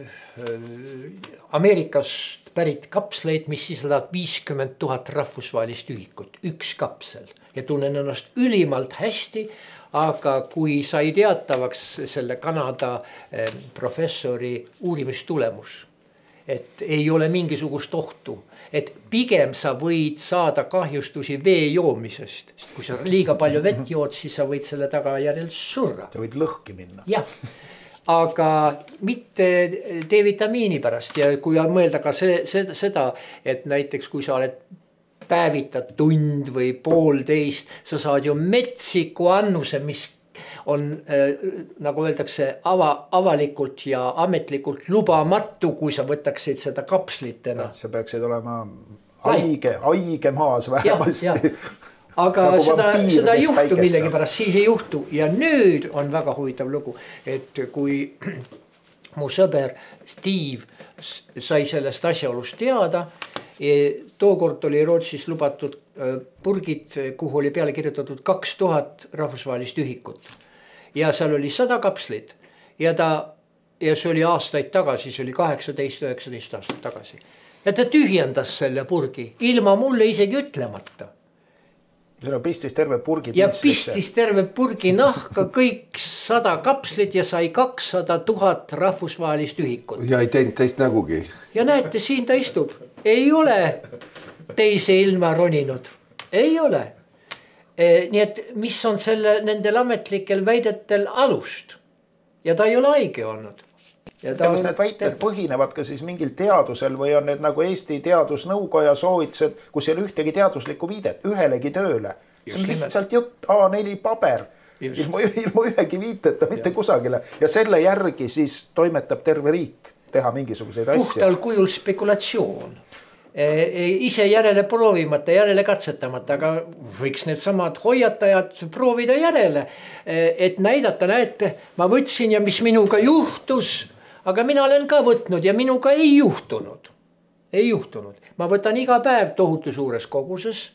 Ameerikast pärit kapsleid, mis sisaldab viiskümmend tuhat rahvusvahelist ühikut, üks kapsel ja tunnen ennast ülimalt hästi, aga kui sai teatavaks selle Kanada professori uurimistulemus, et ei ole mingisugust ohtu, et pigem sa võid saada kahjustusi vee joomisest, sest kui sa liiga palju vett jood, siis sa võid selle tagajärjel surra. Sa võid lõhki minna. Jah. Aga mitte D-vitamiini pärast ja kui mõelda ka see, see, seda, et näiteks kui sa oled päevitad tund või poolteist, sa saad ju metsiku annuse, mis on äh, nagu öeldakse ava, avalikult ja ametlikult lubamatu, kui sa võtaksid seda kapslitena. Sa peaksid olema haige, haige maas vähemasti. Ja, ja. Aga nagu seda, seda ei juhtu millegi pärast, siis ei juhtu ja nüüd on väga huvitav lugu, et kui mu sõber Steve sai sellest asjaolust teada, tookord oli Rootsis lubatud purgid, kuhu oli peale kirjutatud kaks tuhat rahvusvahelist ühikut ja seal oli sada kapslit ja ta, ja see oli aastaid tagasi, see oli kaheksateist üheksateist aastat tagasi ja ta tühjendas selle purgi ilma mulle isegi ütlemata. Seda pistis terve purgi ja pistis terve purgi nahka kõik sada kapslit ja sai kakssada tuhat rahvusvahelist ühikut. Ja ei teinud teist nägugi. Ja näete, siin ta istub. Ei ole teise ilma roninud. Ei ole. E, nii et mis on selle nendel ametlikel väidetel alust? Ja ta ei ole haige olnud. Ja kas need väited põhinevad ka siis mingil teadusel või on need nagu Eesti teadusnõukoja soovitused, kus ei ole ühtegi teaduslikku viidet, ühelegi tööle. See on lihtsalt jutt A neli paber, ilma, ilma ühegi viiteta, mitte ja. Kusagile. Ja selle järgi siis toimetab terve riik teha mingisuguseid asju. Puhtal kujul spekulatsioon. ise järele proovimata, järele katsetamata, aga võiks need samad hoiatajad proovida järele, et näidata, näete, ma võtsin ja mis minuga juhtus, aga mina olen ka võtnud ja minuga ei juhtunud, ei juhtunud. Ma võtan iga päev tohutu suures koguses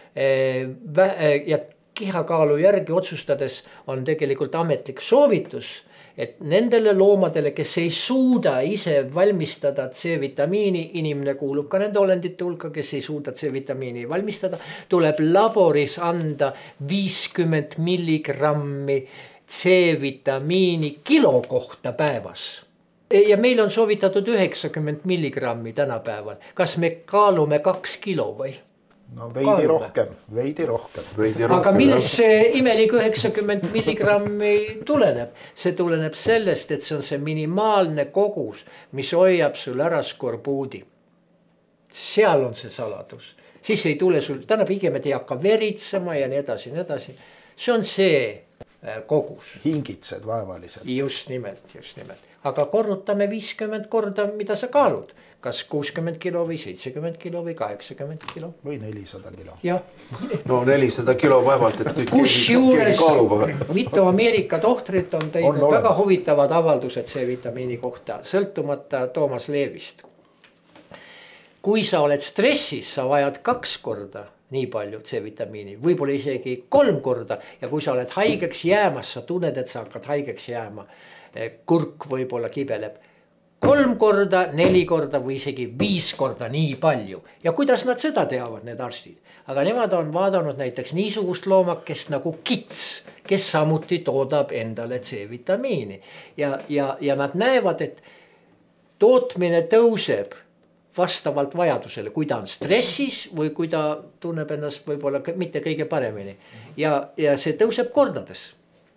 ja kihakaalu järgi otsustades on tegelikult ametlik soovitus, et nendele loomadele, kes ei suuda ise valmistada C-vitamiini, inimene kuulub ka nende olendite hulka, kes ei suuda C-vitamiini valmistada, tuleb laboris anda viiskümmend milligrammi C-vitamiini kilo kohta päevas. Ja meil on soovitatud üheksakümmend milligrammi tänapäeval. Kas me kaalume kaks kilo või? No veidi Kaalume. rohkem, veidi rohkem. Veidi aga rohkem, millest see imelik üheksakümmend milligrammi tuleneb? See tuleneb sellest, et see on see minimaalne kogus, mis hoiab sul ära skorbuudi. Seal on see saladus. Siis ei tule sul, täna pigem ei hakka veritsema ja nii edasi, nii edasi. See on see kogus. Hingitsed vaevalised. Just nimelt, just nimelt. Aga korrutame viiskümmend korda, mida sa kaalud. Kas kuuskümmend kilo või seitsekümmend kilo või kaheksakümmend kilo. Või nelisada kilo. Jah. No nelisada kilo vaevalt, et kõik kus juures mitu Ameerika tohtrit on teinud on väga huvitavad avaldused C-vitamiini kohta, sõltumata Toomas Leevist. Kui sa oled stressis, sa vajad kaks korda nii palju C-vitamiini, võib-olla isegi kolm korda ja kui sa oled haigeks jäämas, sa tunned, et sa hakkad haigeks jääma, kurk võib-olla kibeleb. Kolm korda, neli korda või isegi viis korda nii palju. Ja kuidas nad seda teavad, need arstid? Aga nemad on vaadanud näiteks niisugust loomakest nagu kits, kes samuti toodab endale C-vitamiini. Ja, ja, ja nad näevad, et tootmine tõuseb vastavalt vajadusele, kui ta on stressis või kui ta tunneb ennast võib-olla mitte kõige paremini. Ja, ja see tõuseb kordades.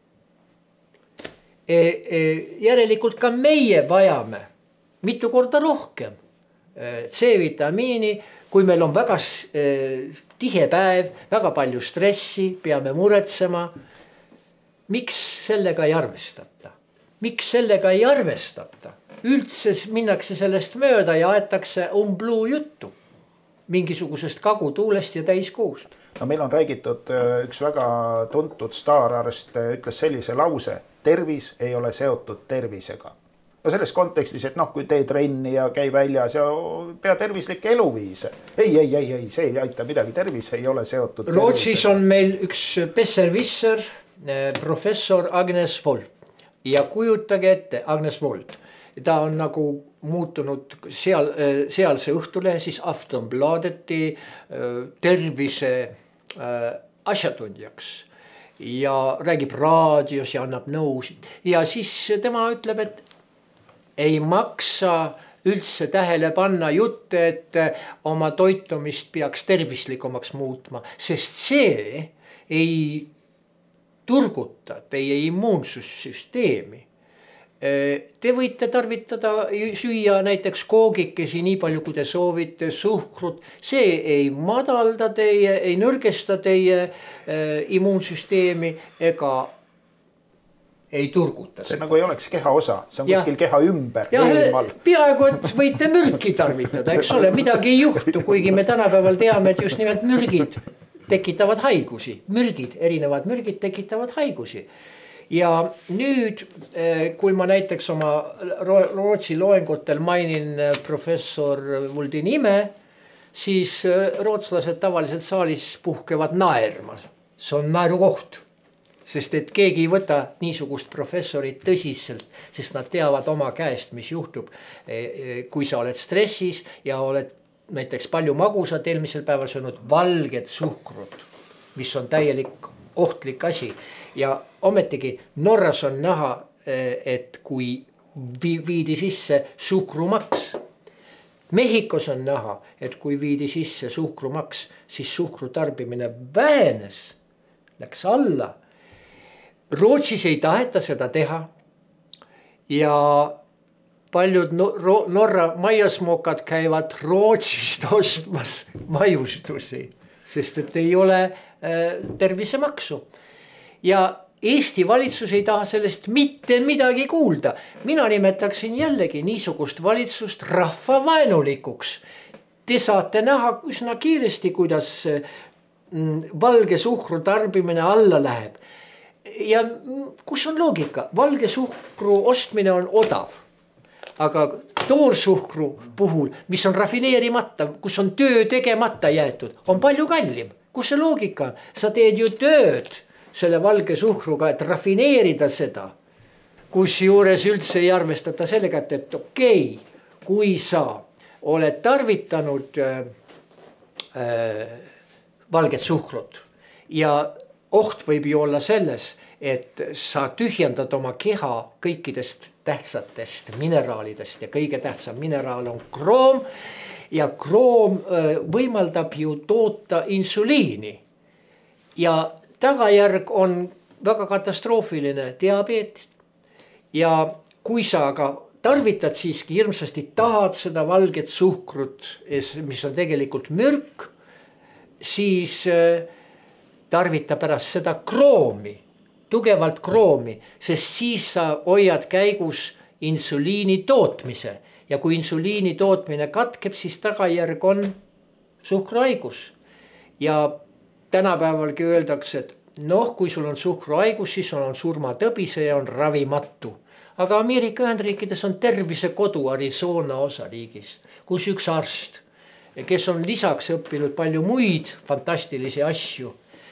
E, e, järelikult ka meie vajame mitu korda rohkem C-vitamiini, kui meil on väga tihe päev, väga palju stressi, peame muretsema. Miks sellega ei arvestata? Miks sellega ei arvestata? Üldse minnakse sellest mööda ja aetakse umbluu juttu mingisugusest kagutuulest ja täiskuust. No meil on räägitud, üks väga tuntud staararst ütles sellise lause, tervis ei ole seotud tervisega. No selles kontekstis, et noh, kui tee trenni ja käi väljas ja pea tervislikke eluviise. Ei, ei, ei, ei, see ei aita midagi, tervis ei ole seotud tervisega. Rootsis on meil üks besserwisser, professor Agnes Wold. Ja kujutage ette, Agnes Wold. Ta on nagu muutunud seal, sealse õhtulehe, siis Aftonbladeti tervise asjatundjaks. Ja räägib raadios ja annab nõusid. Ja siis tema ütleb, et ei maksa üldse tähele panna jutte, et oma toitumist peaks tervislikumaks muutma, sest see ei turguta teie immuunsussüsteemi. Te võite tarvitada, süüa näiteks koogikesi nii palju, kui te soovite, suhkrut. See ei madalda teie, ei nõrgesta teie immuunsüsteemi ega ei turguta. See nagu ei oleks keha osa, see on ja, kuskil keha ümber. Ja, peaaegu, et võite mürki tarvitada, eks ole, midagi ei juhtu, kuigi me tänapäeval teame, et just nimelt mürgid tekitavad haigusi. Mürgid, erinevad mürgid tekitavad haigusi. Ja nüüd, kui ma näiteks oma Rootsi loengutel mainin professor Woldi nime, siis rootslased tavaliselt saalis puhkevad naerma. See on naeru koht. Sest et keegi ei võta niisugust professorit tõsiselt, sest nad teavad oma käest, mis juhtub, kui sa oled stressis ja oled näiteks palju magusad eelmisel päeval söönud valged suhkrut, mis on täielik ohtlik asi. Ja ometigi Norras on näha, et kui viidi sisse suhkrumaks, Mehhikos on näha, et kui viidi sisse suhkrumaks, siis suhkru tarbimine vähenes, läks alla. Rootsis ei taheta seda teha ja paljud Norra maiasmokad käivad Rootsist ostmas maiustusi, sest et ei ole tervisemaksu. Ja Eesti valitsus ei taha sellest mitte midagi kuulda. Mina nimetaksin jällegi niisugust valitsust rahvavaenulikuks. te saate näha üsna kiiresti, kuidas valge suhkru tarbimine alla läheb. Ja kus on loogika? Valge suhkru ostmine on odav. Aga toorsuhkru puhul, mis on rafineerimata, kus on töö tegemata jäetud, on palju kallim. Kus see loogika? Sa teed ju tööd selle valge suhkruga, et rafineerida seda. Kus juures üldse ei arvestata sellega, et okei, okay, kui sa oled tarvitanud äh, äh, valget suhkrut ja oht võib ju olla selles, et sa tühjendad oma keha kõikidest tähtsatest mineraalidest ja kõige tähtsam mineraal on kroom ja kroom võimaldab ju toota insuliini ja tagajärg on väga katastroofiline diabeet ja kui sa aga tarvitad siiski hirmsasti, tahad seda valget suhkrut, mis on tegelikult mürk, siis tarvita pärast seda kroomi, tugevalt kroomi, sest siis sa hoiad käigus insuliini tootmise ja kui insuliini tootmine katkeb, siis tagajärg on suhkruhaigus. Ja tänapäevalgi öeldakse, et noh, kui sul on suhkruhaigus, siis on surmatõbise ja on ravimatu. Aga Ameerika Ühendriikides on tervisekodu Arizona osariigis, kus üks arst, kes on lisaks õppinud palju muid fantastilisi asju,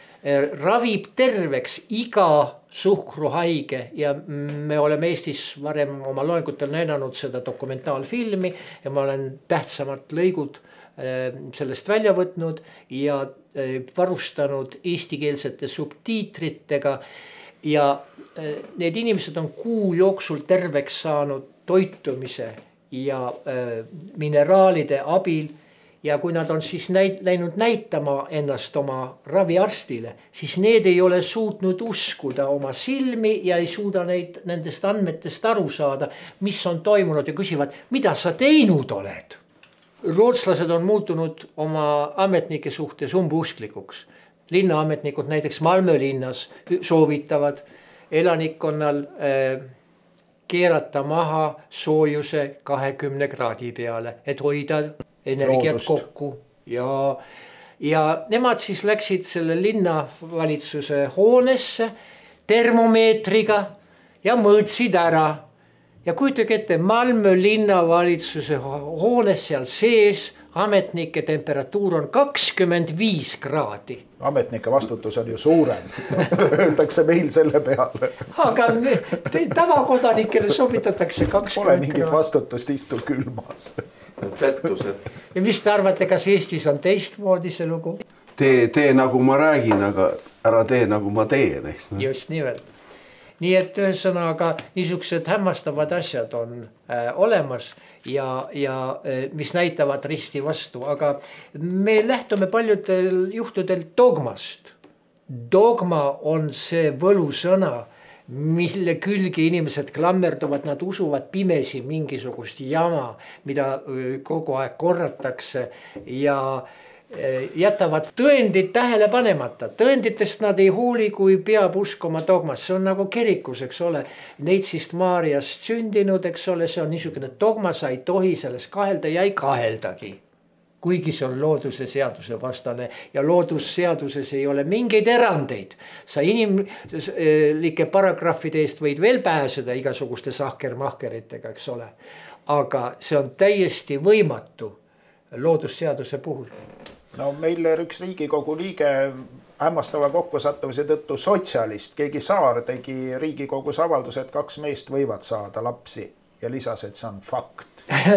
ravib terveks iga suhkruhaige ja me oleme Eestis varem oma loengutel näidanud seda dokumentaalfilmi ja ma olen tähtsamad lõigud sellest välja võtnud ja varustanud eestikeelsete subtiitritega ja need inimesed on kuu jooksul terveks saanud toitumise ja mineraalide abil. Ja kui nad on siis näid, läinud näitama ennast oma raviarstile, siis need ei ole suutnud uskuda oma silmi ja ei suuda neid nendest andmetest aru saada, mis on toimunud ja küsivad, mida sa teinud oled. Rootslased on muutunud oma ametnike suhtes umbusklikuks. Linnaametnikud näiteks Malmö linnas soovitavad elanikkonnal äh, keerata maha soojuse kahekümne kraadi peale, et hoida energiat kokku ja, ja nemad siis läksid selle linnavalitsuse hoonesse termomeetriga ja mõõtsid ära. Ja kujutage ette, Malmö linnavalitsuse hoones seal sees ametnike temperatuur on kakskümmend viis kraadi. Ametnike vastutus on ju suurem, öeldakse meil selle peale. Aga me, tavakodanikele sobitatakse kakskümmend Pole mingit vastutust, istu külmas. Pettused. Ja mis te arvate, kas Eestis on teistmoodi see lugu? Tee, tee nagu ma räägin, aga ära tee nagu ma teen. Eks? Just nimelt. Nii et ühesõnaga niisugused hämmastavad asjad on äh, olemas ja, ja äh, mis näitavad risti vastu, aga me lähtume paljudel juhtudel dogmast. Dogma on see võlusõna, mille külge inimesed klammerduvad, nad usuvad pimesi mingisugust jama, mida kogu aeg korratakse ja jätavad tõendid tähele panemata. Tõenditest nad ei hooli, kui peab uskuma dogmas. See on nagu kirikus, eks ole. Neitsist Maariast sündinud, eks ole, see on niisugune dogma, sa ei tohi selles kahelda ja ei kaheldagi. Kuigi see on looduse seaduse vastane ja loodusseaduses ei ole mingeid erandeid. Sa inimlike paragrahvide eest võid veel pääseda igasuguste sahker-mahkeritega, eks ole. Aga see on täiesti võimatu loodusseaduse puhul. No meil üks Riigikogu liige hämmastava kokkusattumise tõttu sotsialist, keegi Saar tegi Riigikogus avaldus, et kaks meest võivad saada lapsi ja lisas, et see on fakt.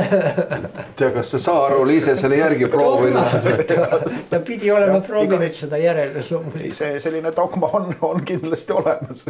Tea, kas see Saar oli ise selle järgi proovinud? Ta pidi olema proovinud seda järele. See selline dogma on, on kindlasti olemas.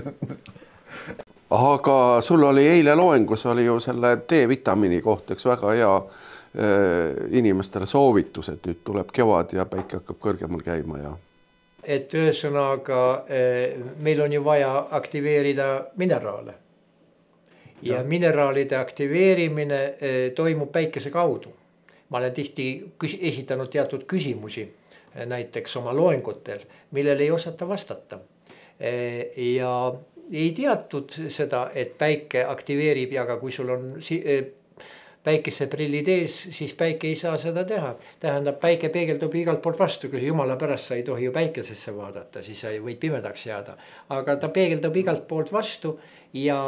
Aga sul oli eile loengus oli ju selle D-vitamiini kohta üks väga hea inimestele soovitus, et nüüd tuleb kevad ja päike hakkab kõrgemal käima ja et ühesõnaga meil on ju vaja aktiveerida mineraale ja, ja mineraalide aktiveerimine toimub päikese kaudu. Ma olen tihti esitanud teatud küsimusi näiteks oma loengutel, millele ei osata vastata ja ei teatud seda, et päike aktiveerib ja ka kui sul on päikeseprillid ees, siis päike ei saa seda teha. Tähendab, päike peegeldub igalt poolt vastu, kui jumala pärast sa ei tohi ju päikesesse vaadata, siis sa võid pimedaks jääda. Aga ta peegeldub igalt poolt vastu ja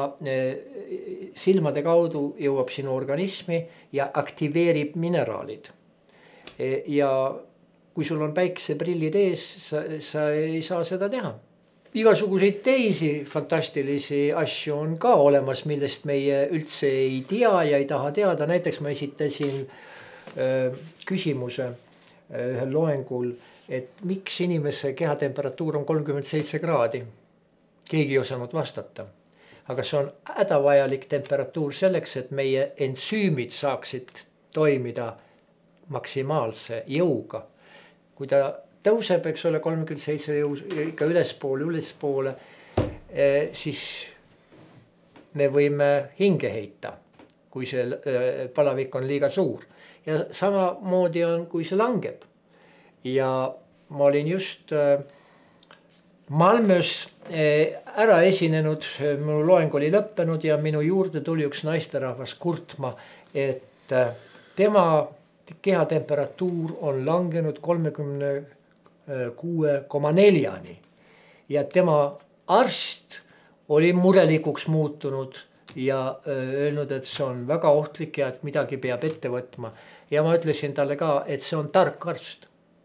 silmade kaudu jõuab sinu organismi ja aktiveerib mineraalid. Ja kui sul on päikeseprillid ees, sa, sa ei saa seda teha. Igasuguseid teisi fantastilisi asju on ka olemas, millest meie üldse ei tea ja ei taha teada. Näiteks ma esitasin äh, küsimuse äh, ühel loengul, et miks inimese kehatemperatuur on kolmkümmend seitse kraadi. Keegi ei osanud vastata. Aga see on hädavajalik temperatuur selleks, et meie ensüümid saaksid toimida maksimaalse jõuga. Kui ta tõuseb, eks ole, kolmkümmend seitse jõus, ikka ülespoole, ülespoole, siis me võime hinge heita, kui see palavik on liiga suur. Ja samamoodi on, kui see langeb. Ja ma olin just Malmös ära esinenud, minu loeng oli lõppenud ja minu juurde tuli üks naisterahvas kurtma, et tema kehatemperatuur on langenud kolmekümne kuue koma neljani ja tema arst oli murelikuks muutunud ja öelnud, et see on väga ohtlik ja et midagi peab ette võtma. Ja ma ütlesin talle ka, et see on tark arst.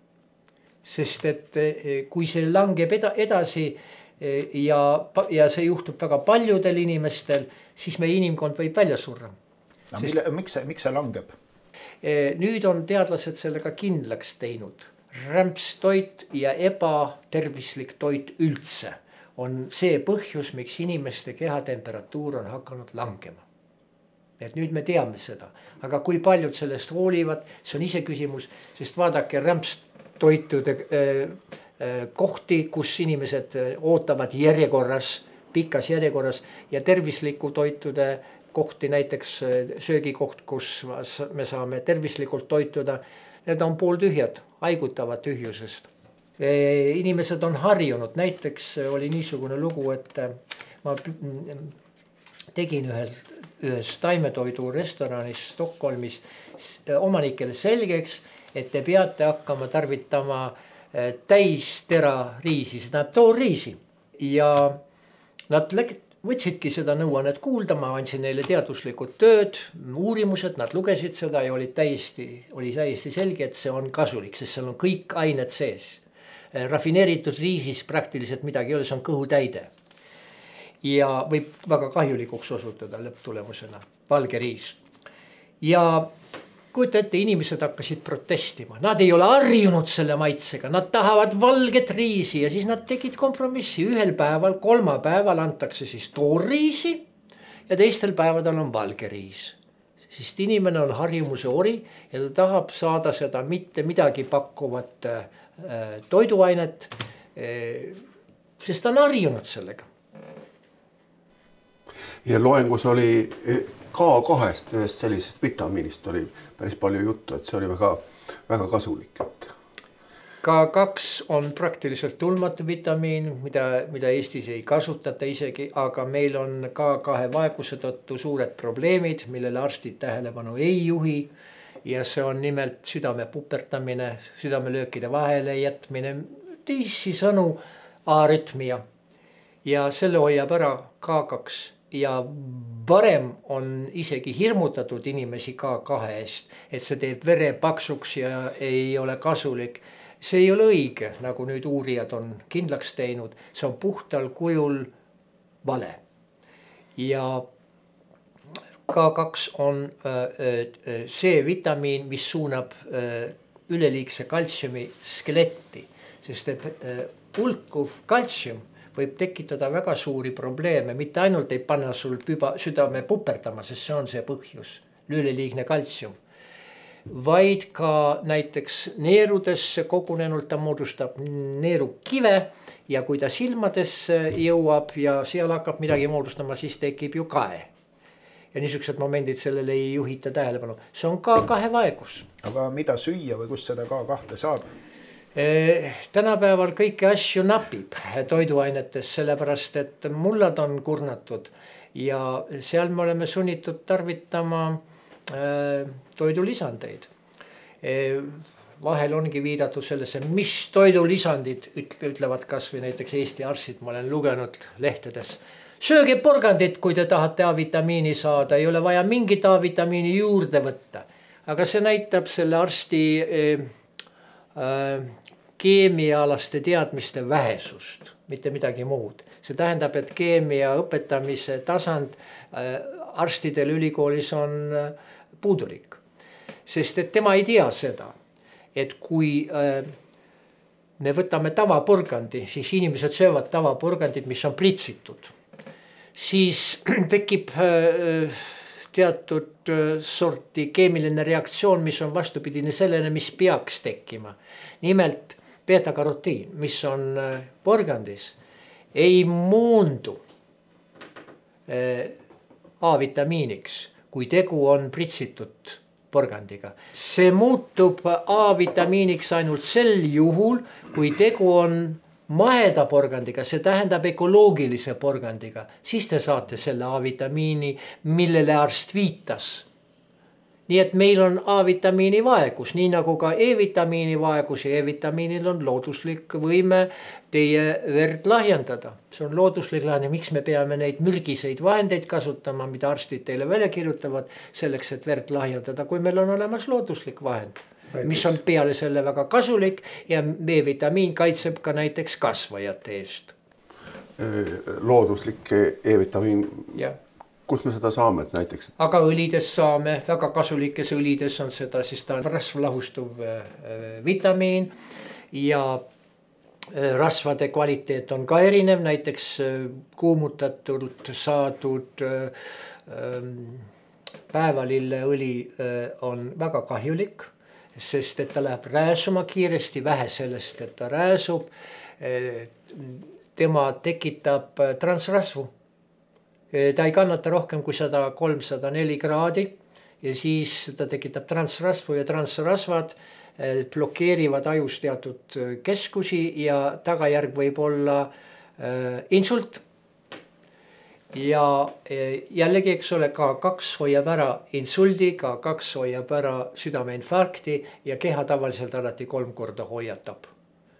Sest et kui see langeb edasi ja, ja see juhtub väga paljudel inimestel, siis meie inimkond võib välja surra. No, Sest... mille, miks, see, miks see langeb? Nüüd on teadlased sellega kindlaks teinud. Rämpstoit ja ebatervislik toit üldse on see põhjus, miks inimeste kehatemperatuur on hakanud langema. Et nüüd me teame seda, aga kui paljud sellest hoolivad, see on ise küsimus, sest vaadake rämpstoitude äh, äh, kohti, kus inimesed ootavad järjekorras, pikas järjekorras ja tervisliku toitude kohti, näiteks söögikoht, kus me saame tervislikult toituda, need on pooltühjad, haigutavad tühjusest. Inimesed on harjunud, näiteks oli niisugune lugu, et ma tegin ühes, ühes taimetoidu restoranis Stockholmis omanikele selgeks, et te peate hakkama tarvitama täistera riisi, seda toorriisi. Ja nad läksid, võtsidki seda nõuannet kuulda, ma andsin neile teaduslikud tööd, uurimused, nad lugesid seda ja oli täiesti, oli täiesti selge, et see on kasulik, sest seal on kõik ained sees. Rafineeritud riisis praktiliselt midagi ei ole, see on kõhutäide. Ja võib väga kahjulikuks osutuda lõpptulemusena, valge riis. Ja kujuta ette, inimesed hakkasid protestima, nad ei ole harjunud selle maitsega, nad tahavad valget riisi ja siis nad tegid kompromissi. Ühel päeval, kolmapäeval antakse siis toorriisi ja teistel päevadel on valge riis. Sest inimene on harjumuse ori ja ta tahab saada seda mitte midagi pakkuvat äh, toiduainet, äh, sest ta on harjunud sellega. Ja loengus oli K kahest ühest sellisest vitamiinist oli päris palju juttu, et see oli väga, väga kasulik. K kaks on praktiliselt tulmatu vitamiin, mida, mida Eestis ei kasutata isegi, aga meil on K kahe vaeguse tõttu suured probleemid, millele arstid tähelepanu ei juhi. Ja see on nimelt südame pupertamine, südamelöökide vahele jätmine, teisisõnu arütmia. Ja selle hoiab ära K kaks. Ja varem on isegi hirmutatud inimesi K kahe eest, et see teeb vere paksuks ja ei ole kasulik. See ei ole õige, nagu nüüd uurijad on kindlaks teinud, see on puhtal kujul vale. Ja K kaks on see vitamiin, mis suunab üleliigse kaltsiumi skeletti, sest et hulkuv kaltsium võib tekitada väga suuri probleeme, mitte ainult ei panna sul püba, südame puperdama, sest see on see põhjus, üleliigne kaltsium, vaid ka näiteks neerudesse kogunenult ta moodustab neerukive ja kui ta silmadesse jõuab ja seal hakkab midagi moodustama, siis tekib ju kae. Ja niisugused momendid sellele ei juhita tähelepanu. See on K kahe vaegus. Aga mida süüa või kus seda K kahte saab? Tänapäeval kõiki asju napib toiduainetes, sellepärast et mullad on kurnatud ja seal me oleme sunnitud tarvitama toidulisandeid. Vahel ongi viidatud sellesse, mis toidulisandid ütlevad kas või näiteks Eesti arstid, ma olen lugenud lehtedes. Sööge porgandit, kui te tahate A-vitamiini saada, ei ole vaja mingit A-vitamiini juurde võtta. Aga see näitab selle arsti äh, äh, keemiaalaste teadmiste vähesust, mitte midagi muud. See tähendab, et keemia õpetamise tasand äh, arstidel ülikoolis on äh, puudulik. Sest et tema ei tea seda, et kui äh, me võtame tavaporgandi, siis inimesed söövad tavaporgandid, mis on pritsitud. Siis tekib äh, teatud sorti keemiline reaktsioon, mis on vastupidine sellele, mis peaks tekkima. Nimelt beta-karotiin, mis on porgandis, ei muundu A-vitamiiniks, kui tegu on pritsitud porgandiga. See muutub A-vitamiiniks ainult sel juhul, kui tegu on maheda porgandiga, see tähendab ökoloogilise porgandiga, siis te saate selle A-vitamiini, millele arst viitas. Nii et meil on A-vitamiini vaegus, nii nagu ka E-vitamiini vaegus ja E-vitamiinil on looduslik võime teie verd lahjendada. See on looduslik lahjendada, miks me peame neid mürgiseid vahendeid kasutama, mida arstid teile välja kirjutavad selleks, et verd lahjendada, kui meil on olemas looduslik vahend. Mis on peale selle väga kasulik ja E-vitamiin kaitseb ka näiteks kasvajate eest. Looduslik E-vitamiin, kus me seda saame näiteks? Aga õlides saame, väga kasulikes õlides on seda, siis ta on rasvlahustuv vitamiin ja rasvade kvaliteet on ka erinev, näiteks kuumutatult saadud päevalilleõli on väga kahjulik, sest et ta läheb rääsuma kiiresti, vähe sellest, et ta rääsub, tema tekitab transrasvu. Ta ei kannata rohkem kui sada kolm sada neli kraadi ja siis ta tekitab transrasvu ja transrasvad blokeerivad ajus teatud keskusi ja tagajärg võib olla insult. Ja jällegi, eks ole, K kaks hoiab ära insuldi, K kaks hoiab ära südameinfarkti ja keha tavaliselt alati kolm korda hoiatab.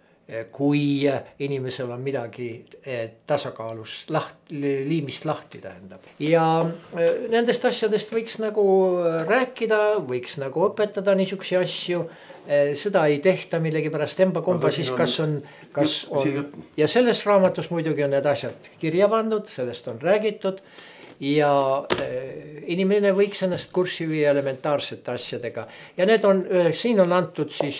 Kui inimesel on midagi tasakaalus lahti, liimist lahti tähendab. Ja nendest asjadest võiks nagu rääkida, võiks nagu õpetada niisuguseid asju. Seda ei tehta millegi pärast emba komba, siis kas on, kas on, ja selles raamatus muidugi on need asjad kirja pandud, sellest on räägitud ja inimene võiks ennast kurssi viia elementaarsete asjadega. Ja need on, siin on antud siis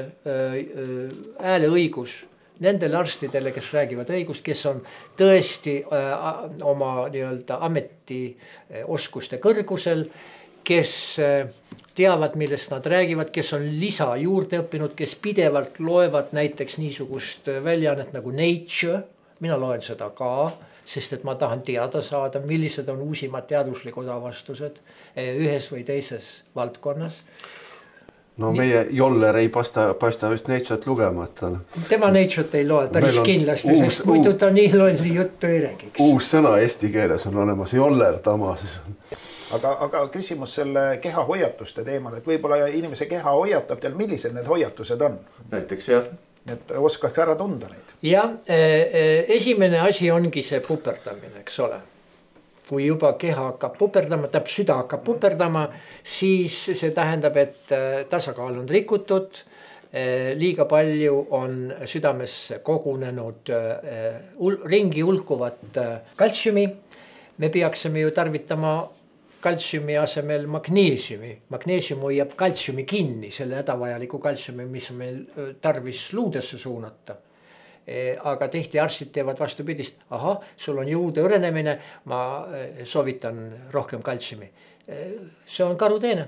hääleõigus nendele arstidele, kes räägivad õigust, kes on tõesti oma nii-öelda ametioskuste kõrgusel, kes teavad, millest nad räägivad, kes on lisa juurde õppinud, kes pidevalt loevad näiteks niisugust väljaannet nagu Nature. Mina loen seda ka, sest et ma tahan teada saada, millised on uusimad teaduslikud avastused ühes või teises valdkonnas. No meie Joller ei paista, paista vist Nature't lugemata. Tema Nature't ei loe päris kindlasti, uus, sest muidu ta nii lolli juttu ei räägiks. Uus sõna eesti keeles on olemas, Joller Tamas. Aga, aga küsimus selle keha hoiatuste teemal, et võib-olla inimese keha hoiatab teil, millised need hoiatused on? Näiteks jah. Et oskaks ära tunda neid. Ja esimene asi ongi see puperdamine, eks ole. Kui juba keha hakkab puperdama, täp süda hakkab puperdama, siis see tähendab, et tasakaal on rikutud, liiga palju on südamesse kogunenud ringi hulkuvat kaltsiumi. Me peaksime ju tarvitama kaltsiumi asemel magneesiumi. Magneesium hoiab kaltsiumi kinni, selle hädavajaliku kaltsiumi, mis on meil tarvis luudesse suunata. Aga tihti arstid teevad vastupidist. Aha, sul on jõude õrenemine, ma soovitan rohkem kaltsiumi. See on karuteene.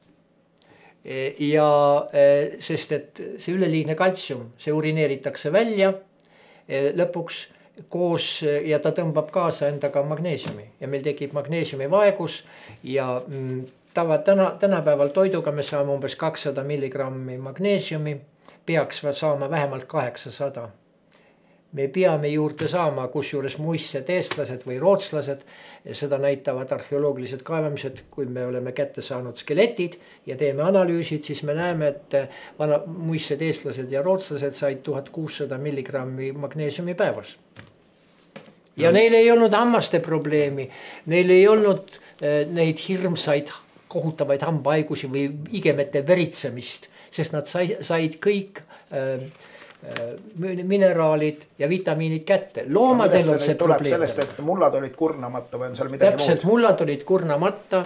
Ja sest, et see üleliigne kaltsium, see urineeritakse välja lõpuks koos ja ta tõmbab kaasa endaga magneesiumi ja meil tekib magneesiumi vaegus ja tava, täna, tänapäeval toiduga me saame umbes kakssada milligrammi magneesiumi, peaks saama vähemalt kaheksasada. me peame juurde saama, kus juures muistsed eestlased või rootslased, seda näitavad arheoloogilised kaevamised, kui me oleme kätte saanud skeletid ja teeme analüüsid, siis me näeme, et vana muistsed eestlased ja rootslased said tuhat kuussada milligrammi magneesiumi päevas. Ja neil ei olnud hammaste probleemi, neil ei olnud äh, neid hirmsaid kohutavaid hambahaigusi või igemete veritsemist, sest nad sai, said kõik äh, mineraalid ja vitamiinid kätte. Loomadel on see probleem. Sellest, et mullad olid kurnamata või on seal midagi Täpselt, muud? Mullad olid kurnamata,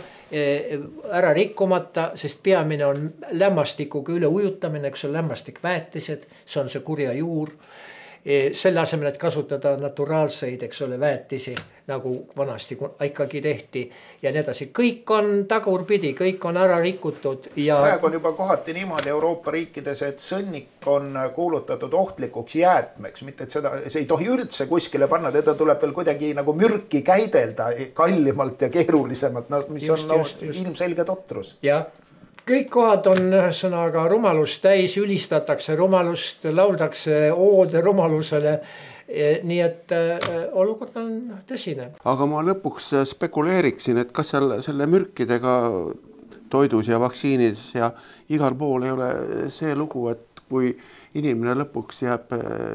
ära rikkumata, sest peamine on lämmastikuga üle ujutamine, eks on lämmastikväetised, see on see kurja juur. Selle asemel, et kasutada naturaalseid, eks ole, väetisi, nagu vanasti ikkagi tehti ja nii edasi. Kõik on tagurpidi, kõik on ära rikutud. Ja... Praegu on juba kohati niimoodi Euroopa riikides, et sõnnik on kuulutatud ohtlikuks jäätmeks, mitte et seda, see ei tohi üldse kuskile panna, teda tuleb veel kuidagi nagu mürki käidelda kallimalt ja keerulisemalt, mis just, on just, just. ilmselge totrus. Jah. Kõik kohad on sõnaga rumalust täis, ülistatakse rumalust, lauldakse oode rumalusele, nii et olukord on tõsine. Aga ma lõpuks spekuleeriksin, et kas seal selle mürkidega toidus ja vaktsiinides ja igal pool ei ole see lugu, et kui inimene lõpuks jääb,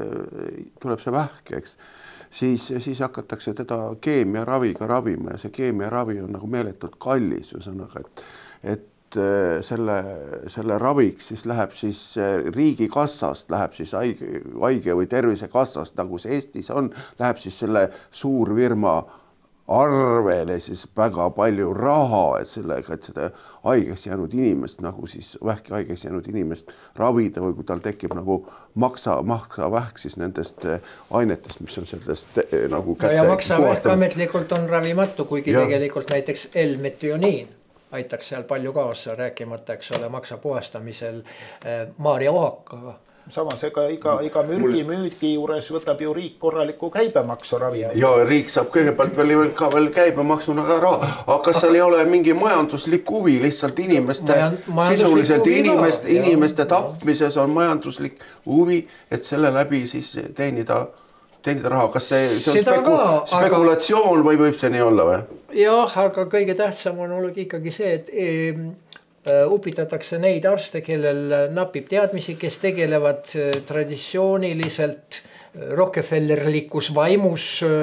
tuleb see vähk, eks, siis, siis hakatakse teda keemiaraviga ravima ja see keemiaravi on nagu meeletult kallis, ühesõnaga, et, et selle, selle raviks siis läheb siis riigi kassast, läheb siis haige, haige või tervisekassast, nagu see Eestis on, läheb siis selle suurfirma arvele siis väga palju raha, et sellega, et seda haigeks jäänud inimest, nagu siis vähki haigeks jäänud inimest ravida või kui tal tekib nagu maksa, maksa vähk siis nendest ainetest, mis on sellest nagu kätte. Ja maksa vähk ametlikult on ravimatu, kuigi ja. Tegelikult näiteks L-metioniin aitaks seal palju kaasa, rääkimata, eks ole, maksa puhastamisel Maaria Oakaga. Samas ega iga, iga mürgi müügi juures võtab ju riik korraliku käibemaksu ravimit. Ja riik saab kõigepealt veel, ka veel käibemaksuna raha, aga kas seal ei ole mingi majanduslik huvi lihtsalt inimeste, Majan, sisuliselt inimeste, inimeste tapmises on majanduslik huvi, et selle läbi siis teenida teenida raha, kas see, see on speku, ka, spekulatsioon aga... või võib see nii olla või? Jah, aga kõige tähtsam on olnud ikkagi see, et e, upitatakse neid arste, kellel napib teadmisi, kes tegelevad traditsiooniliselt Rockefellerlikus vaimus e,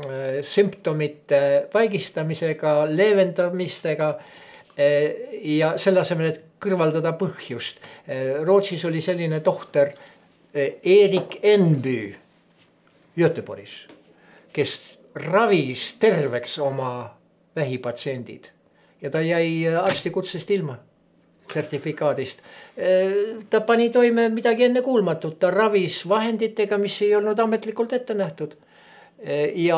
sümptomite vaigistamisega, leevendamistega e, ja selle asemel, et kõrvaldada põhjust. E, Rootsis oli selline tohter e, Erik Enby Göteborgis, kes ravis terveks oma vähipatsiendid ja ta jäi arstikutsest ilma sertifikaadist. Ta pani toime midagi enne kuulmatut, ta ravis vahenditega, mis ei olnud ametlikult ette nähtud. Ja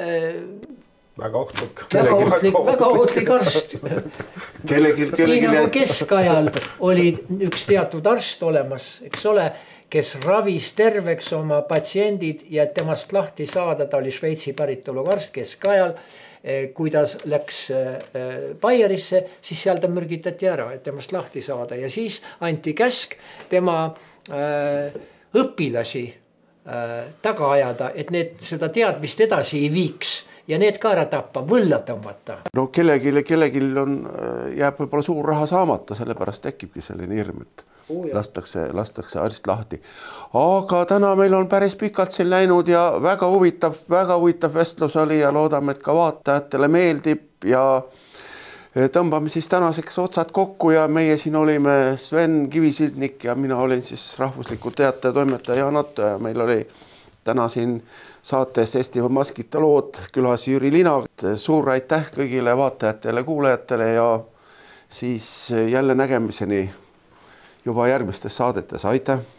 väga ohtlik, väga ohtlik, väga ohtlik arst. Kellegi, kellegi... Nii nagu keskajal oli üks teatud arst olemas, eks ole, kes ravis terveks oma patsiendid ja temast lahti saada, ta oli Šveitsi päritolu arst keskajal, kui ta läks Bayerisse, siis seal ta mürgitati ära, et temast lahti saada ja siis anti käsk tema äh, õpilasi äh, taga ajada, et need seda teadmist edasi ei viiks ja need ka ära tappa, võlla tõmmata. No kellelgi, kellelgi on, jääb võib-olla suur raha saamata, sellepärast tekibki selline hirm, et lastakse, lastakse arst lahti. Aga täna meil on päris pikalt siin läinud ja väga huvitav, väga huvitav vestlus oli ja loodame, et ka vaatajatele meeldib ja tõmbame siis tänaseks otsad kokku ja meie siin olime Sven Kivisildnik ja mina olin siis Rahvusliku Teataja toimetaja Jaan Atto ja meil oli täna siin saates Eestimaa maskita lood külas Jüri Lina. Suur aitäh kõigile vaatajatele, kuulajatele ja siis jälle nägemiseni juba järgmistes saadetes. Aitäh!